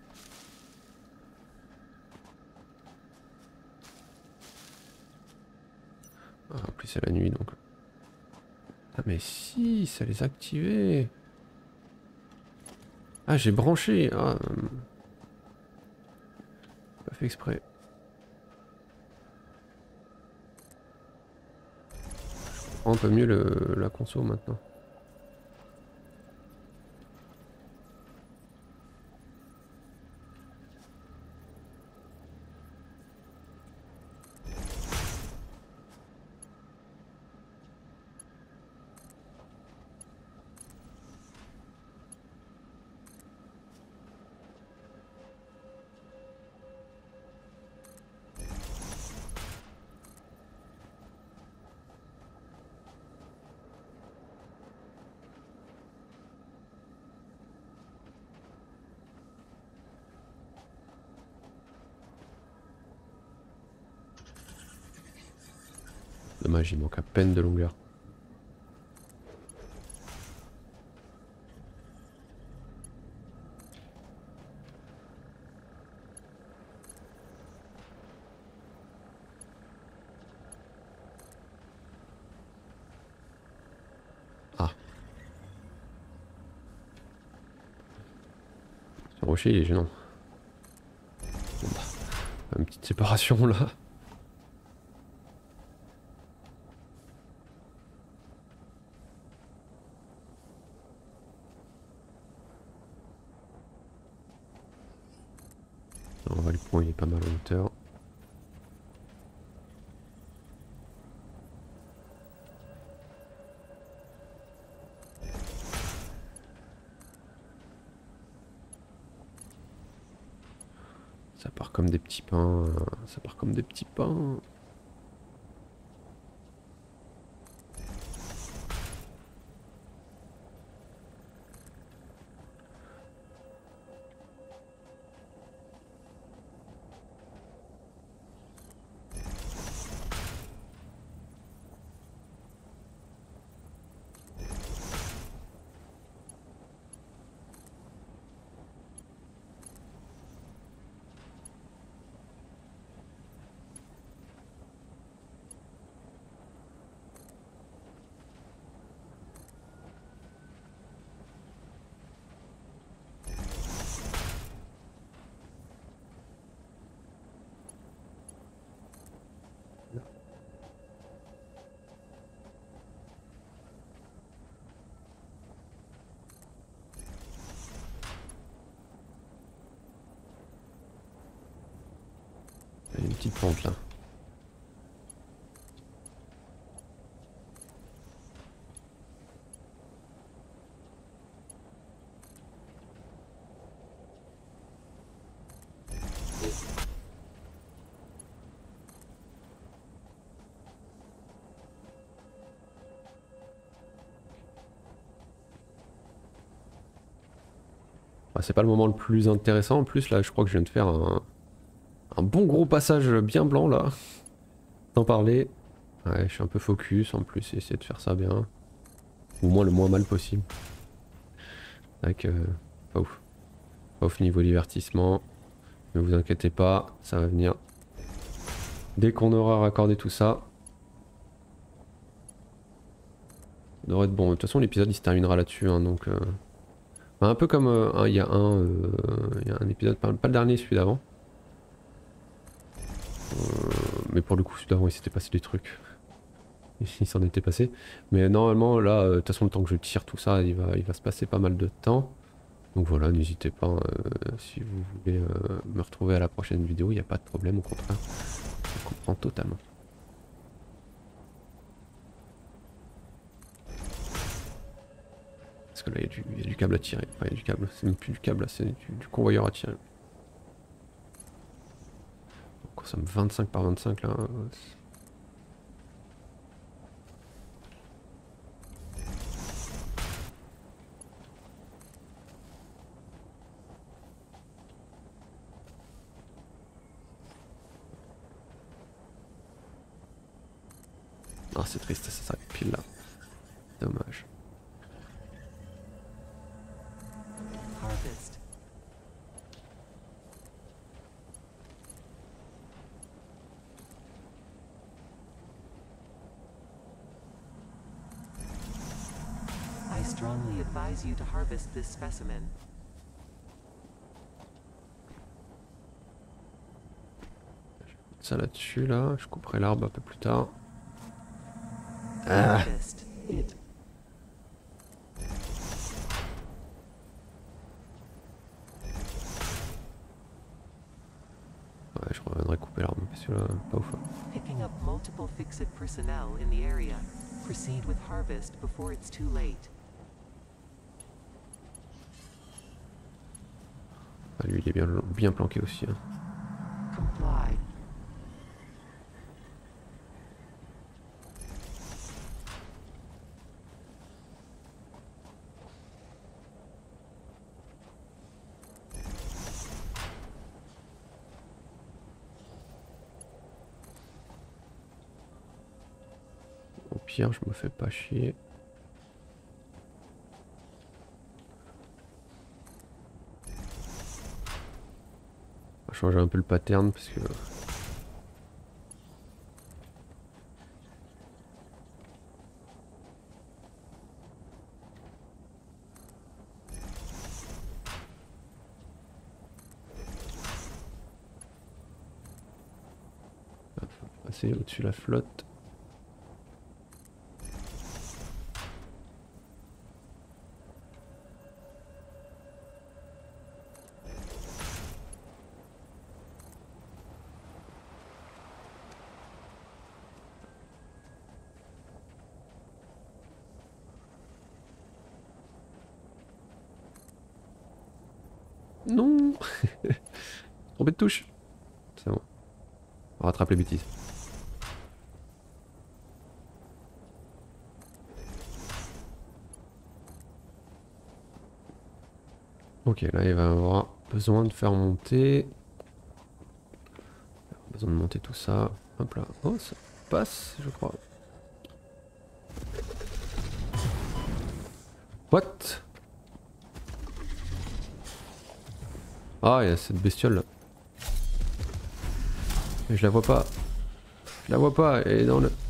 Ah, en plus c'est la nuit donc. Ah mais si, ça les a activés. Ah j'ai branché. Ah, pas fait exprès. Je comprends un peu mieux la conso maintenant. Dommage, il manque à peine de longueur. Ah. Ce rocher il est gênant. Bon bah, une petite séparation là. On va le point, il est pas mal en hauteur. Ça part comme des petits pains. Ça part comme des petits pains. Il y a une petite pente là. Ah, c'est pas le moment le plus intéressant en plus là, je crois que je viens de faire un bon gros passage bien blanc là. T'en parler. Ouais, je suis un peu focus en plus, essayer de faire ça bien. Ou au moins le moins mal possible. Tac, pas ouf. Pas ouf niveau divertissement. Ne vous inquiétez pas, ça va venir. Dès qu'on aura raccordé tout ça. Ça devrait être bon. De toute façon l'épisode il se terminera là-dessus, hein, donc Un peu comme il y a un épisode, pas le dernier, celui d'avant. Mais pour le coup, celui d'avant, il s'était passé des trucs. Il s'en était passé. Mais normalement, là, de toute façon, le temps que je tire tout ça, il va se passer pas mal de temps. Donc voilà, n'hésitez pas, si vous voulez me retrouver à la prochaine vidéo, il n'y a pas de problème, au contraire. Je comprends totalement. Parce que là, il y a du câble à tirer. Enfin, il y a du câble, c'est même plus du câble, là, c'est du convoyeur à tirer. On consomme 25 par 25 là. Ah, c'est triste, ça s'arrête pile là. Dommage. Harvest. I strongly advise you to harvest this specimen. Ça là-dessus là, je couperai l'arbre un peu plus tard. Ah. Harvest it. Ouais, je reviendrai couper l'arbre, parce que là, pas ouf. Picking up multiple fix-it personnel in the area. Proceed with harvest before it's too late. Ah, lui, il est bien planqué aussi. Hein. Comply. Au pire, je me fais pas chier. On va changer un peu le pattern parce que... passer au-dessus de la flotte. Non. Trompé de touche. C'est bon. On rattrape les bêtises. Ok, là il va avoir besoin de faire monter. Besoin de monter tout ça. Hop là. Oh, ça passe, je crois. What? Ah, il y a cette bestiole là. Mais je la vois pas. Je la vois pas, elle est dans le...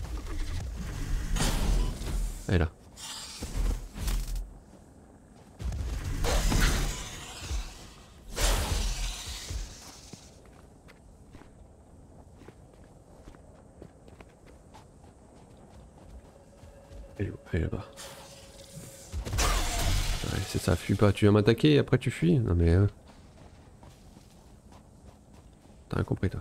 Elle est là. Elle est où? Elle est là-bas. Ouais, c'est ça, fuis pas. Tu viens m'attaquer et après tu fuis? Non mais... T'as rien compris toi.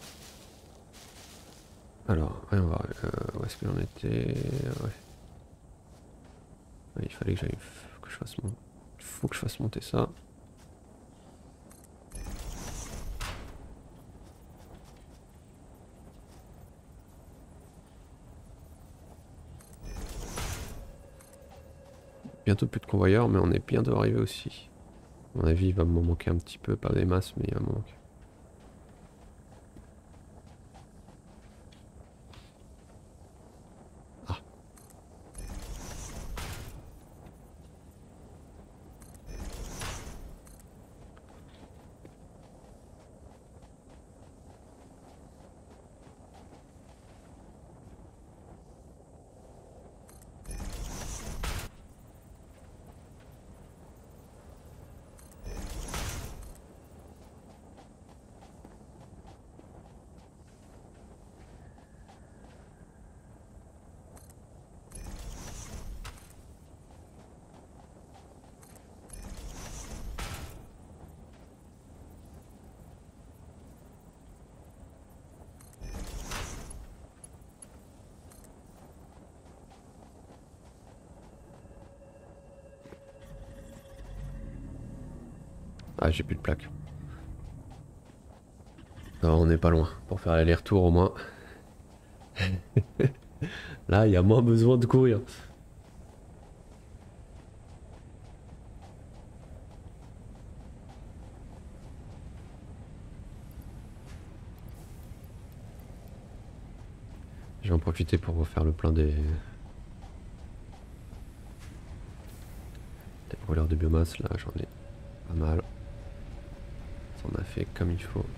Alors, voyons voir. Où est-ce que j'en étais? Ouais. Ouais, il fallait que j'aille... que je fasse mon... Faut que je fasse monter ça. Bientôt plus de convoyeurs, mais on est bientôt arrivé aussi. À mon avis, il va me manquer un petit peu, pas des masses, mais il va me manquer. Ah. Ah, j'ai plus de plaques. Non, on n'est pas loin. Pour faire l'aller-retour au moins. Là, il y a moins besoin de courir. Je vais en profiter pour refaire le plein des brûleurs de biomasse. Là, j'en ai pas mal. Ça en a fait comme il faut.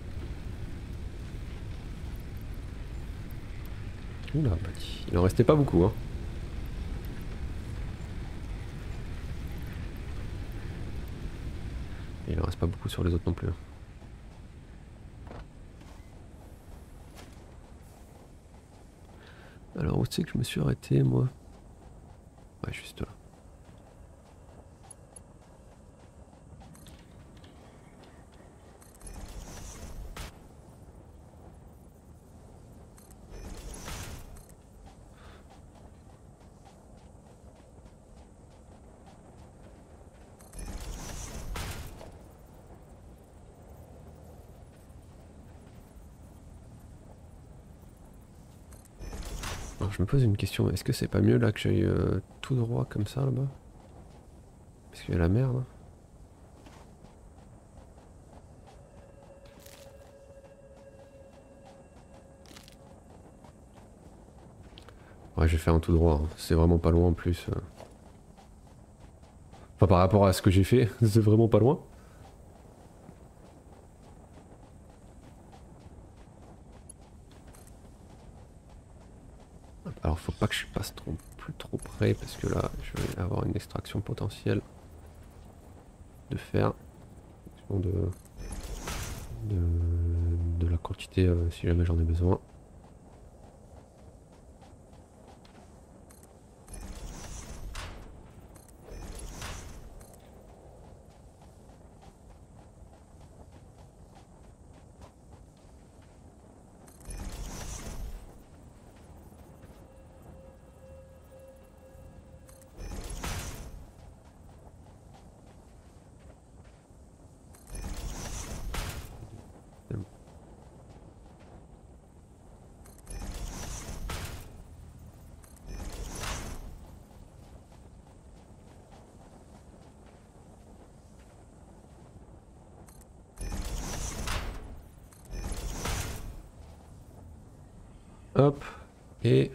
Oula, petit. Il en restait pas beaucoup, hein. Et il en reste pas beaucoup sur les autres non plus. Alors où c'est que je me suis arrêté moi? Ouais, juste là. Alors je me pose une question, est-ce que c'est pas mieux là que j'aille tout droit comme ça là-bas? Parce qu'il y a la mer là. Ouais, je vais faire un tout droit, hein. C'est vraiment pas loin en plus. Enfin par rapport à ce que j'ai fait, c'est vraiment pas loin. Alors faut pas que je passe plus trop près parce que là je vais avoir une extraction potentielle de fer. De, de la quantité si jamais j'en ai besoin. Hop, et...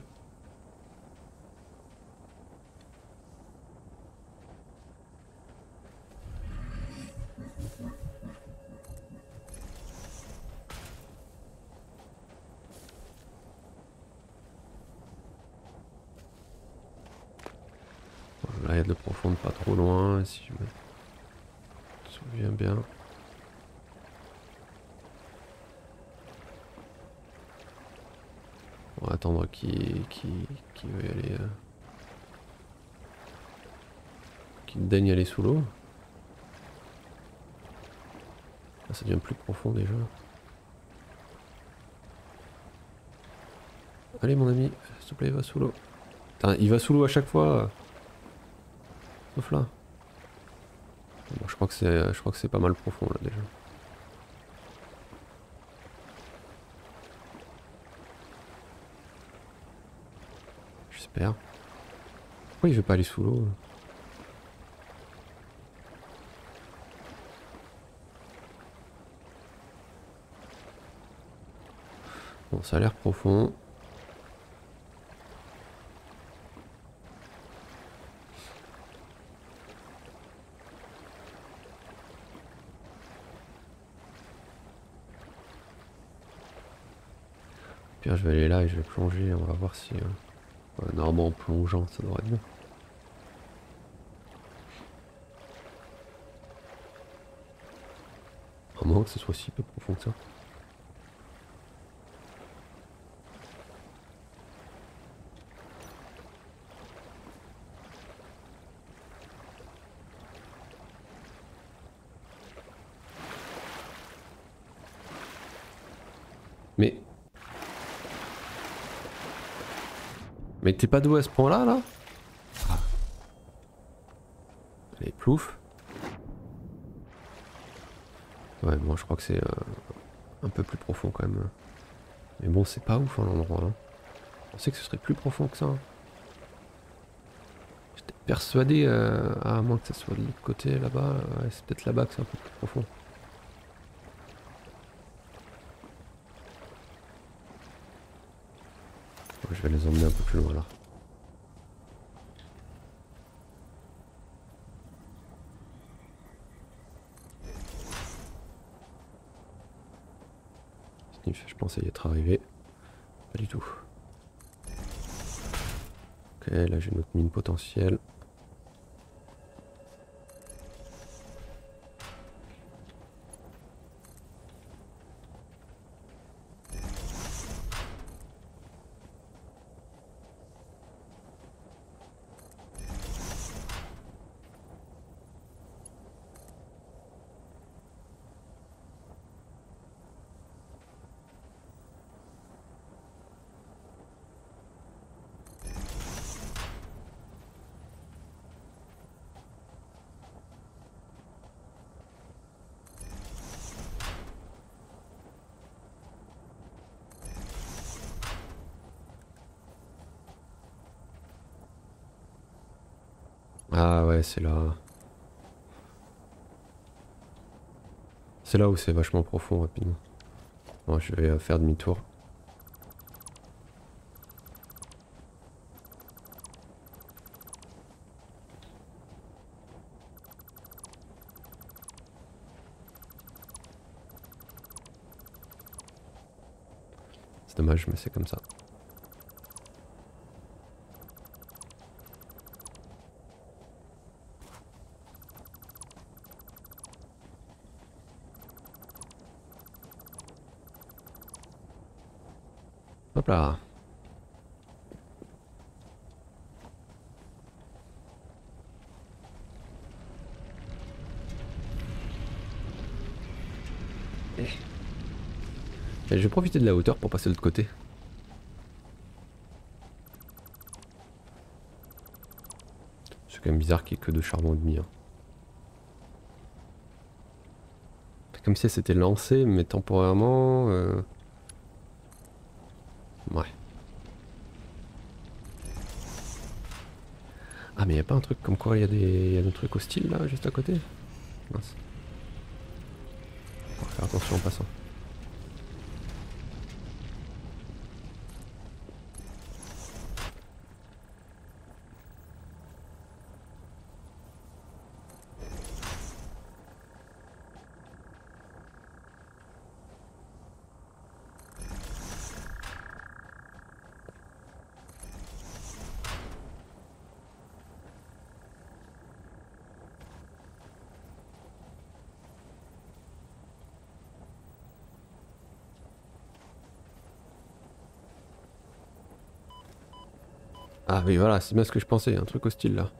Là il y a de l'eau profonde pas trop loin, si je me souviens bien. On va attendre qui veut y aller... qui daigne aller sous l'eau. Là ça devient plus profond déjà. Allez mon ami, s'il te plaît, va sous l'eau. Putain, il va sous l'eau à chaque fois. Sauf là. Bon, je crois que c'est pas mal profond là déjà. J'espère. Pourquoi il veut pas aller sous l'eau? Bon, ça a l'air profond. Puis je vais aller là et je vais plonger, on va voir si... ouais, normalement en plongeant ça devrait être bien. À moins que ce soit si peu profond que ça. Mais... Mais t'es pas doué à ce point-là, là? Ah. Allez, plouf. Ouais, bon, je crois que c'est un peu plus profond quand même. Mais bon, c'est pas ouf hein, l'endroit là. Je pensais que ce serait plus profond que ça, hein. J'étais persuadé, à moins que ça soit de l'autre côté là-bas. Ouais, c'est peut-être là-bas que c'est un peu plus profond. Ouais, je vais les emmener un peu plus loin là. Sniff, je pensais y être arrivé. Pas du tout. Ok, là j'ai notre mine potentielle. Ah ouais, c'est là. C'est là où c'est vachement profond rapidement. Bon, je vais faire demi-tour. C'est dommage, mais c'est comme ça. Hop là. Et je vais profiter de la hauteur pour passer de l'autre côté. C'est quand même bizarre qu'il n'y ait que 2 charbons et demi. Hein. C'est comme si c'était lancé, mais temporairement. Ouais. Ah, mais y a pas un truc comme quoi il y a des trucs hostiles là, juste à côté? Mince. Faut faire attention en passant. Ah oui, voilà, c'est bien ce que je pensais, un truc hostile là.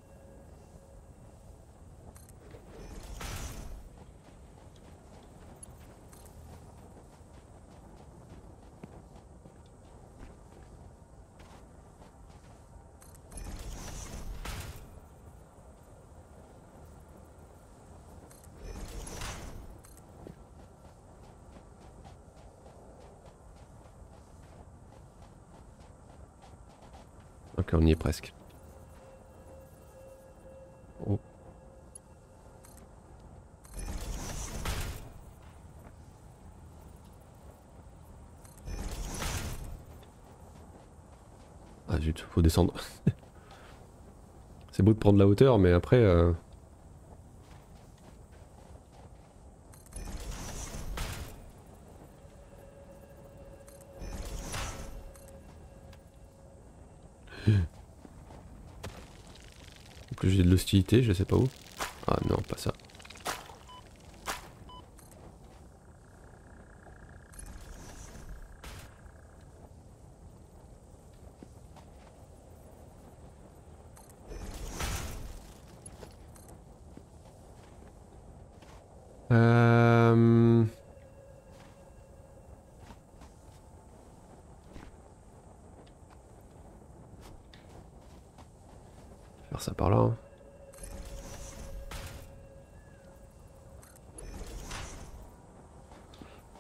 Ok, on y est presque. Oh. Ah zut, faut descendre. C'est beau de prendre la hauteur, mais après... que j'ai de l'hostilité, je sais pas où. Ah non, pas ça. Euh... Faire ça par là. Hein.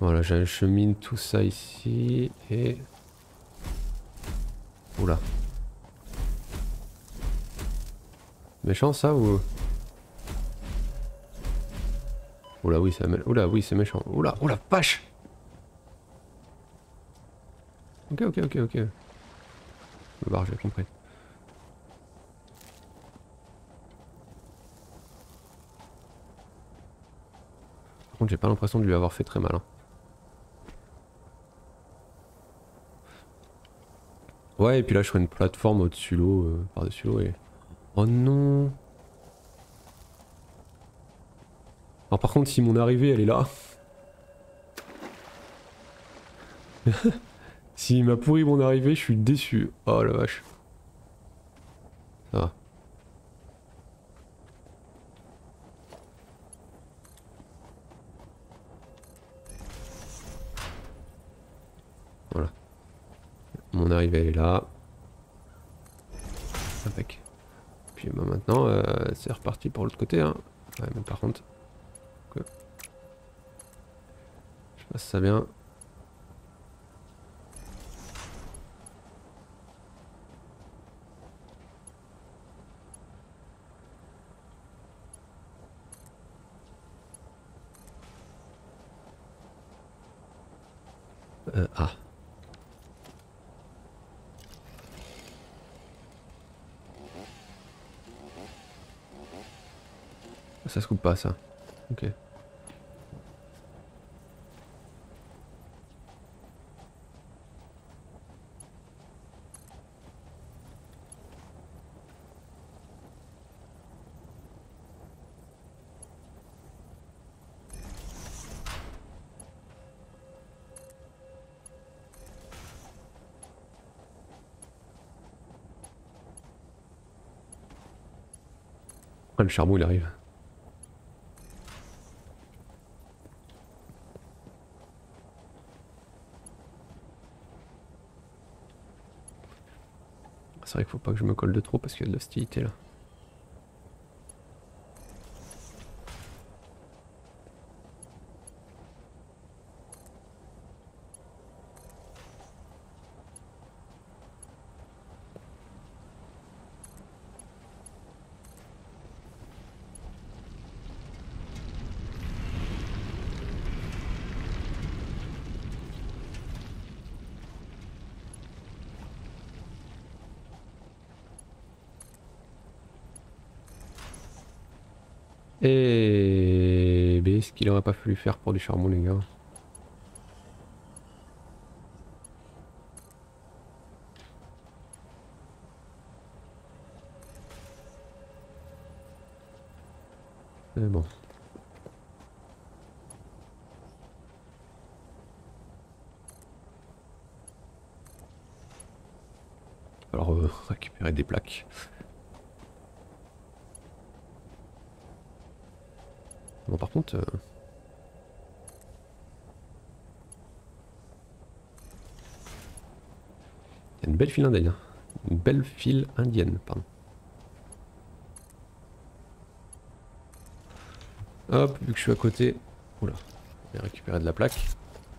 Voilà, j'achemine tout ça ici et... Oula. Méchant ça ou... Oula oui, Oula oui, c'est méchant. Oula, oh la vache. Ok, ok, ok, ok. Le bar, j'ai compris. Par contre, j'ai pas l'impression de lui avoir fait très mal. Hein. Ouais, et puis là, je ferai une plateforme au-dessus l'eau, par-dessus l'eau et... Oh non. Alors par contre, si mon arrivée, elle est là... S'il m'a pourri mon arrivée, je suis déçu. Oh la vache. Ça va. Voilà. Mon arrivée, elle est là. Impec. Puis bah, maintenant, c'est reparti pour l'autre côté. Hein. Ouais, mais par contre... Que... Je fasse ça bien. Ah. Ça se coupe pas ça. Ok. Ah, le charbon il arrive. C'est vrai qu'il faut pas que je me colle de trop parce qu'il y a de l'hostilité là. Et ce qu'il aurait pas fallu faire pour du charbon les gars. Mais bon. Alors récupérer des plaques. Bon par contre... Il y a une belle file indienne. Une belle file indienne, pardon. Hop, vu que je suis à côté... Oula, je vais récupérer de la plaque. De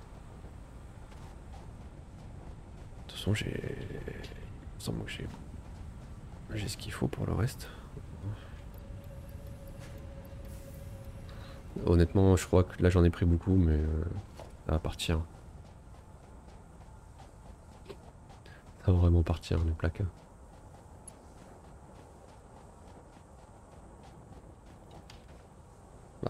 toute façon j'ai... Il me semble que j'ai ce qu'il faut pour le reste. Honnêtement, je crois que là j'en ai pris beaucoup, mais ça va partir. Ça va vraiment partir les plaques. Bah.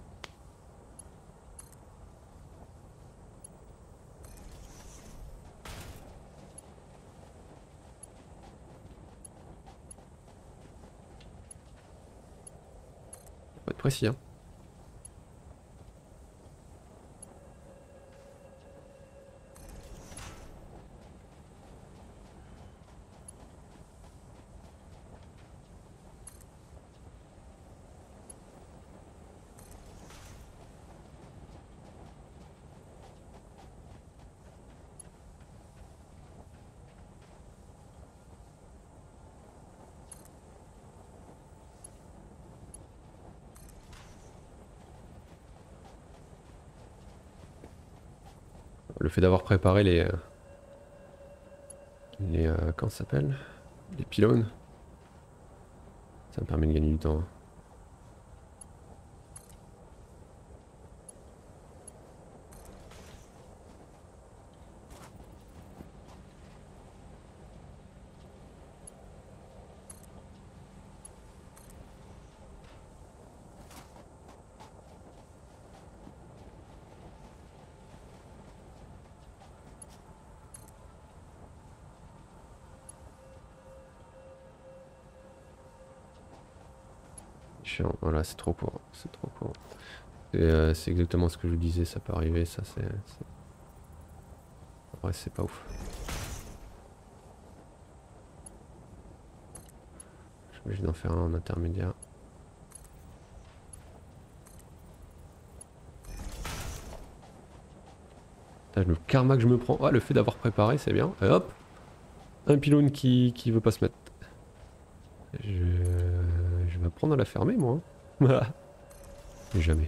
Faut être précis hein. Le fait d'avoir préparé les comment ça s'appelle? Les pylônes. Ça me permet de gagner du temps. Chiant, voilà, c'est trop court. C'est trop court. C'est exactement ce que je vous disais, ça peut arriver, ça c'est... En vrai, c'est pas ouf. Je suis obligé d'en faire un en intermédiaire. Putain, le karma que je me prends. Ah, le fait d'avoir préparé, c'est bien. Et hop, un pylône qui veut pas se mettre. Je vais apprendre à la fermer, moi. Voilà. Jamais.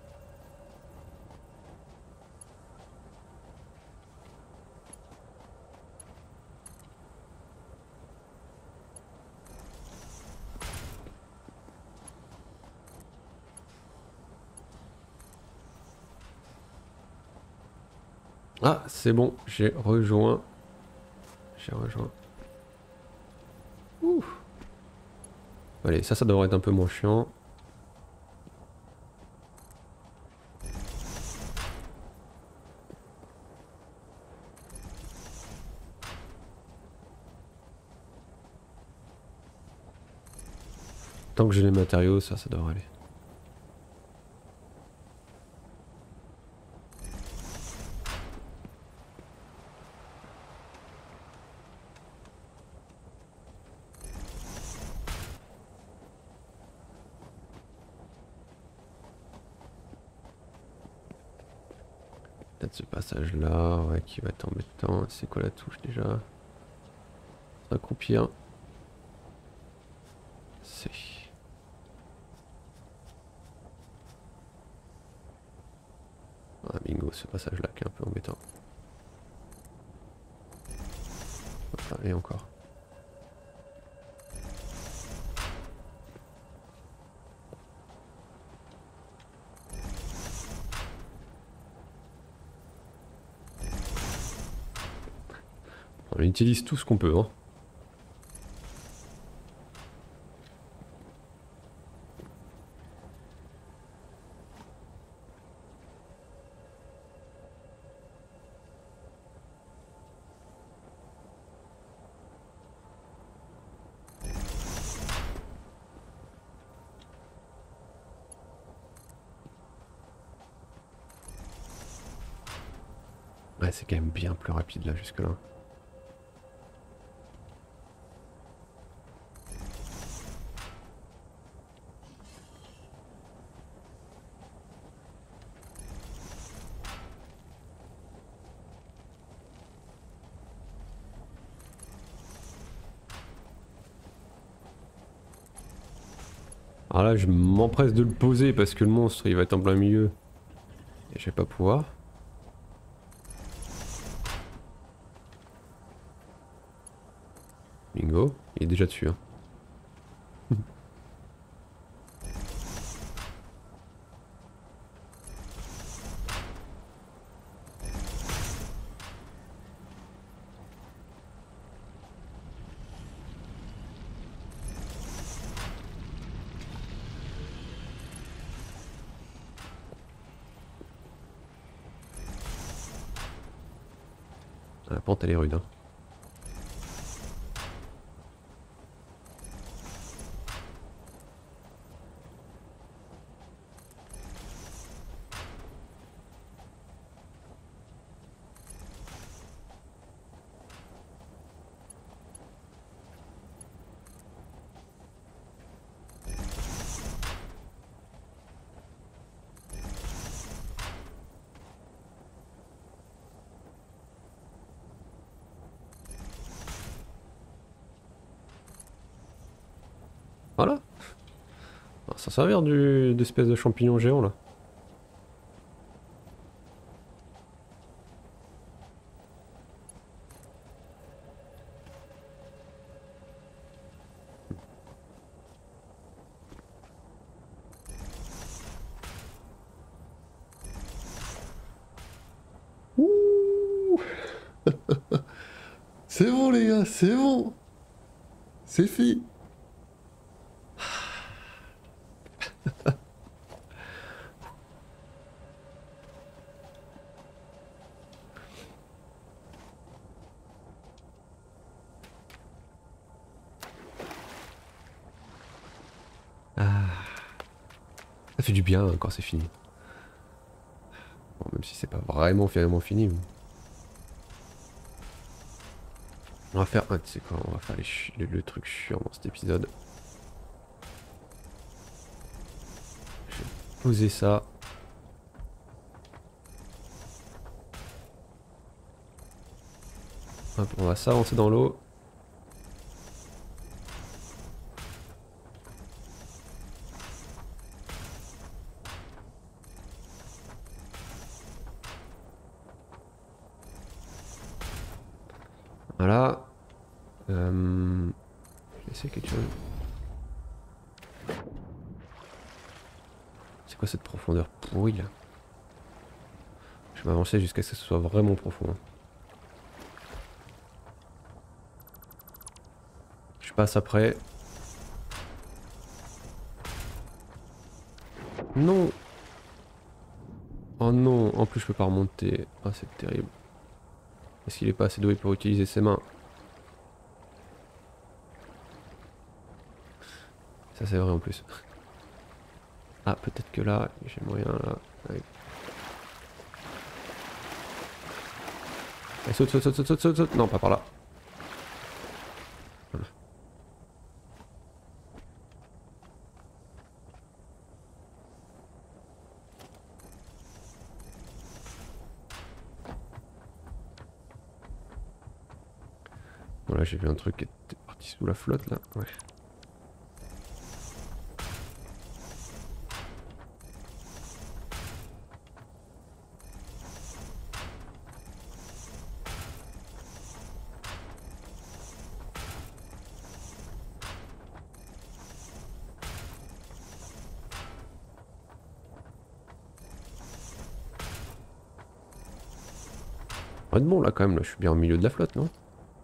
Ah, c'est bon, j'ai rejoint. J'ai rejoint. Ouh. Allez, ça devrait être un peu moins chiant. Tant que j'ai les matériaux, ça devrait aller. Peut-être ce passage là, ouais, qui va être embêtant. C'est quoi la touche déjà? S'accroupir. C'est... Ah bingo, ce passage là qui est un peu embêtant. Voilà, et encore. On utilise tout ce qu'on peut, hein. Ouais, c'est quand même bien plus rapide là jusque là. Alors là, je m'empresse de le poser parce que le monstre il va être en plein milieu. Et je vais pas pouvoir. Bingo, il est déjà dessus. Hein. La pente elle est rude. Hein. Voilà. Alors, ça s'avère d'espèce de champignon géant là. C'est bon les gars, c'est bon. C'est fini. Ah, ça fait du bien hein, quand c'est fini. Bon, même si c'est pas vraiment fini. On va faire, tu sais quoi, on va faire le truc chiant dans cet épisode. Je vais poser ça. Hop, on va s'avancer dans l'eau. Voilà. Je vais essayer quelque chose. C'est quoi cette profondeur pourrie là? Je vais m'avancer jusqu'à ce que ce soit vraiment profond. Je passe après. Non! Oh non, en plus je peux pas remonter. Ah, c'est terrible. Est-ce qu'il est pas assez doué pour utiliser ses mains? Ça c'est vrai en plus. Ah, peut-être que là, j'ai moyen là. Allez. Allez, saute. Non, pas par là. Voilà. Voilà, j'ai vu un truc qui était parti sous la flotte là. Ouais. Ouais, bon là quand même, là, je suis bien au milieu de la flotte, non?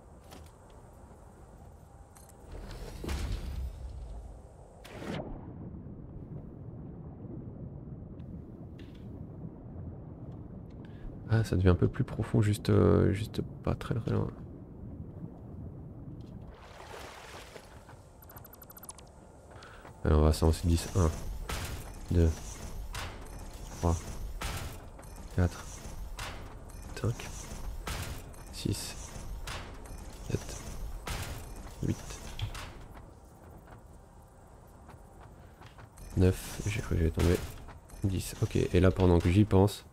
Ah, ça devient un peu plus profond, juste pas très loin. Alors on va s'avancer 10. 1, 2, 3, 4, 5, 6, 7, 8, 9, j'ai cru que j'allais tomber. 10, ok, et là pendant que j'y pense,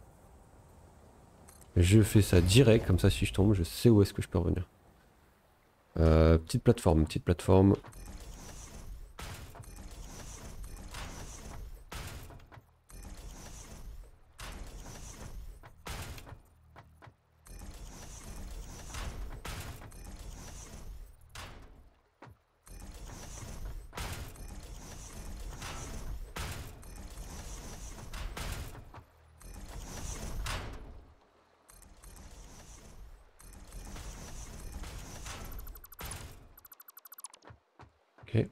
je fais ça direct, comme ça si je tombe, je sais où est-ce que je peux revenir. Petite plateforme. Ok.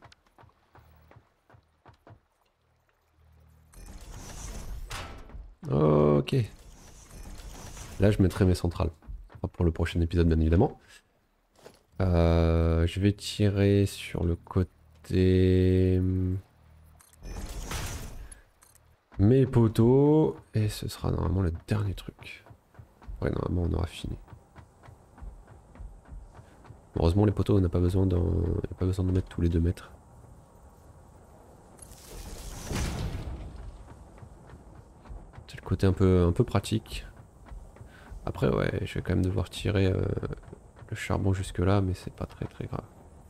Ok. Là je mettrai mes centrales. Pour le prochain épisode bien évidemment. Je vais tirer sur le côté... mes poteaux. Et ce sera normalement le dernier truc. Ouais, normalement on aura fini. Heureusement les poteaux on n'a pas besoin de mettre tous les 2 mètres. C'est le côté un peu pratique. Après ouais, je vais quand même devoir tirer le charbon jusque là, mais c'est pas très grave.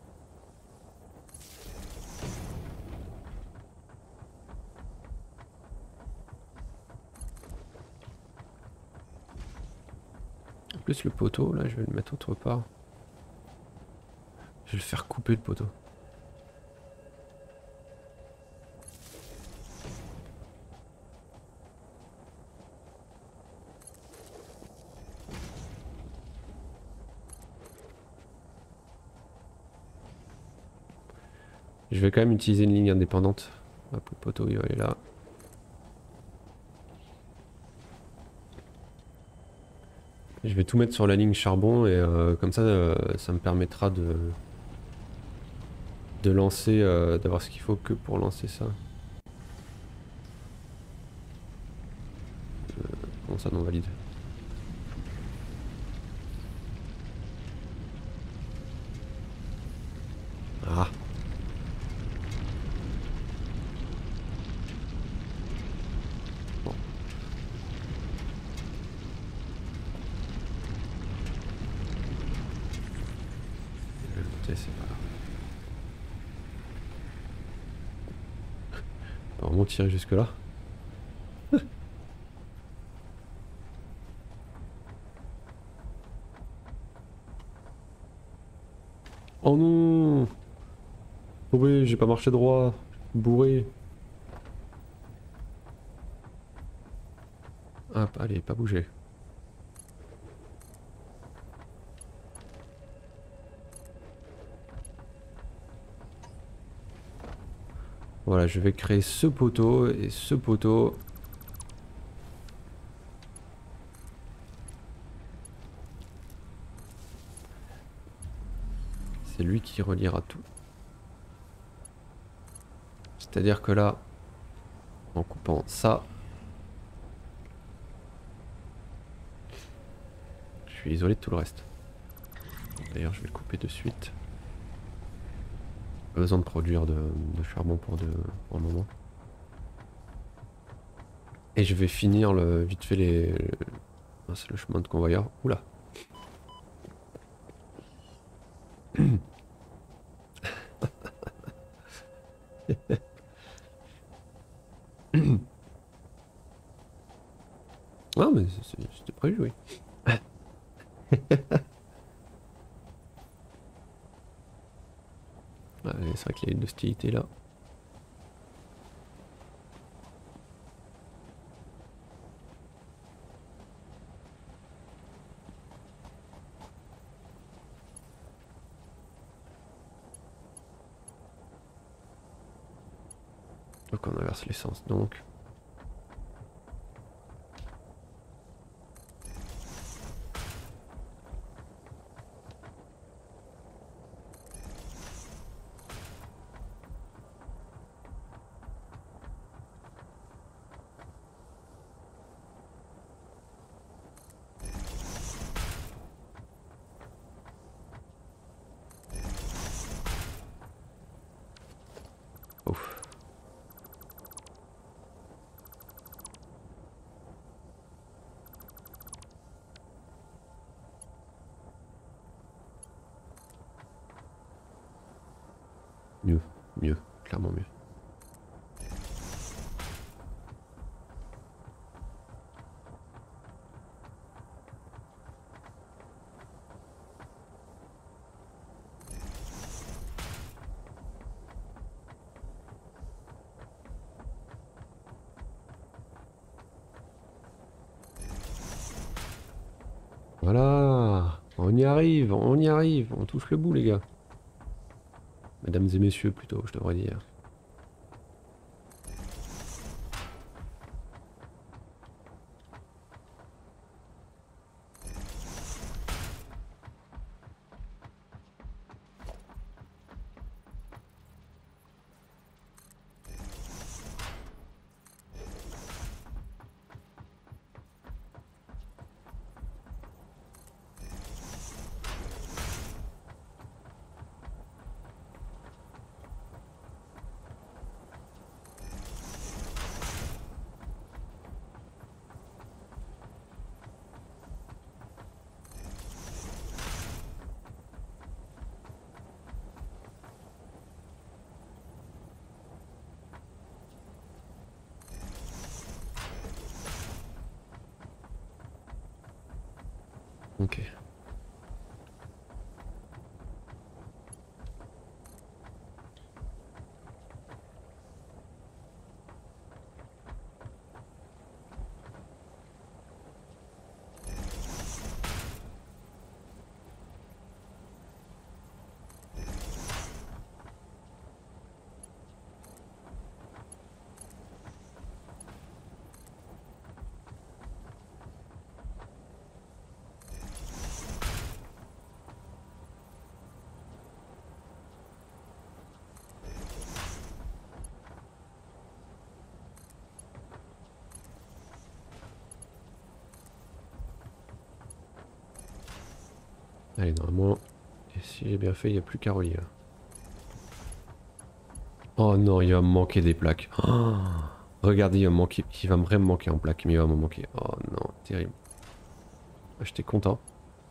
En plus le poteau là je vais le mettre autre part. Je vais le faire couper le poteau. Je vais quand même utiliser une ligne indépendante. Hop, le poteau il va aller là. Je vais tout mettre sur la ligne charbon et comme ça, ça me permettra de lancer, d'avoir ce qu'il faut que pour lancer ça. Comment ça non valide? Ah. Bon. Je vais le monter, c'est pas grave. On va vraiment tirer jusque là. Oh non! Oui, j'ai pas marché droit. Bourré. Hop, allez, pas bouger. Voilà, je vais créer ce poteau et ce poteau. C'est lui qui reliera tout. C'est-à-dire que là, en coupant ça, je suis isolé de tout le reste. D'ailleurs, je vais le couper de suite. Pas besoin de produire de charbon pour le moment. Et je vais finir vite fait ah, c'est le chemin de convoyeur. Oula. Ah mais c'était prévu, oui. Ouais, c'est vrai qu'il y a une hostilité là. Donc on inverse l'essence donc. Ouf. Mieux, mieux, clairement mieux. Voilà, on y arrive, on touche le bout les gars. Mesdames et messieurs plutôt, je devrais dire. Ok. Allez, normalement, et si j'ai bien fait, il n'y a plus qu'à relier là. Oh non, il va me manquer des plaques. Oh, regardez, il va vraiment me manquer en plaques, mais il va m'en manquer. Oh non, terrible. J'étais content.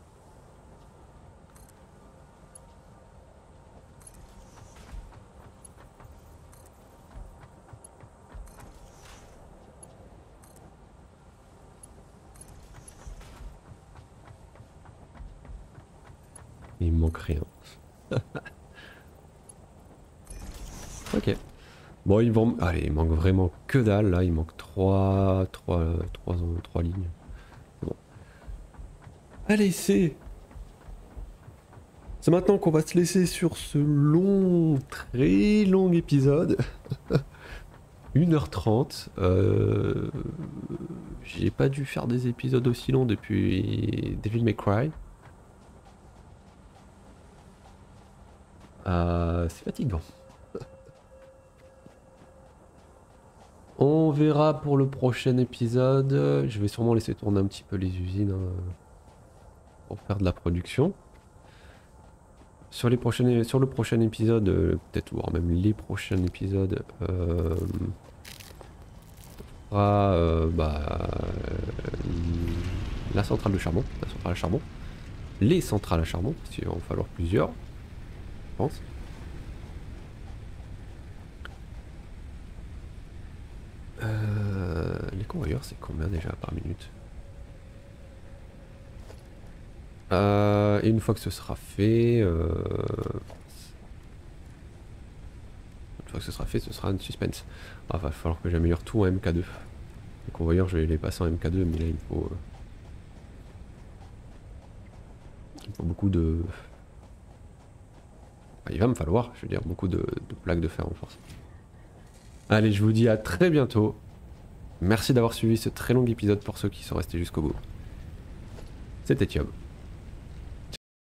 Il me manque rien. Ok. Bon, allez, il manque vraiment que dalle là. Il manque 3 lignes. C'est bon. Allez, c'est maintenant qu'on va se laisser sur ce long, très long épisode. 1h30. J'ai pas dû faire des épisodes aussi longs depuis Devil May Cry. C'est fatigant. On verra pour le prochain épisode. Je vais sûrement laisser tourner un petit peu les usines hein, pour faire de la production. Sur le prochain épisode, peut-être voire même les prochains épisodes, on fera la centrale de charbon, la centrale à charbon, les centrales à charbon, parce qu'il va en falloir plusieurs, je pense. Les convoyeurs, c'est combien déjà par minute? Et une fois que ce sera fait, ce sera un suspense. Ah, va falloir que j'améliore tout en MK2. Les convoyeurs, je vais les passer en MK2, mais là il faut beaucoup de... Enfin, il va me falloir, je veux dire, beaucoup de plaques de fer en force. Allez, je vous dis à très bientôt. Merci d'avoir suivi ce très long épisode pour ceux qui sont restés jusqu'au bout. C'était Thiob.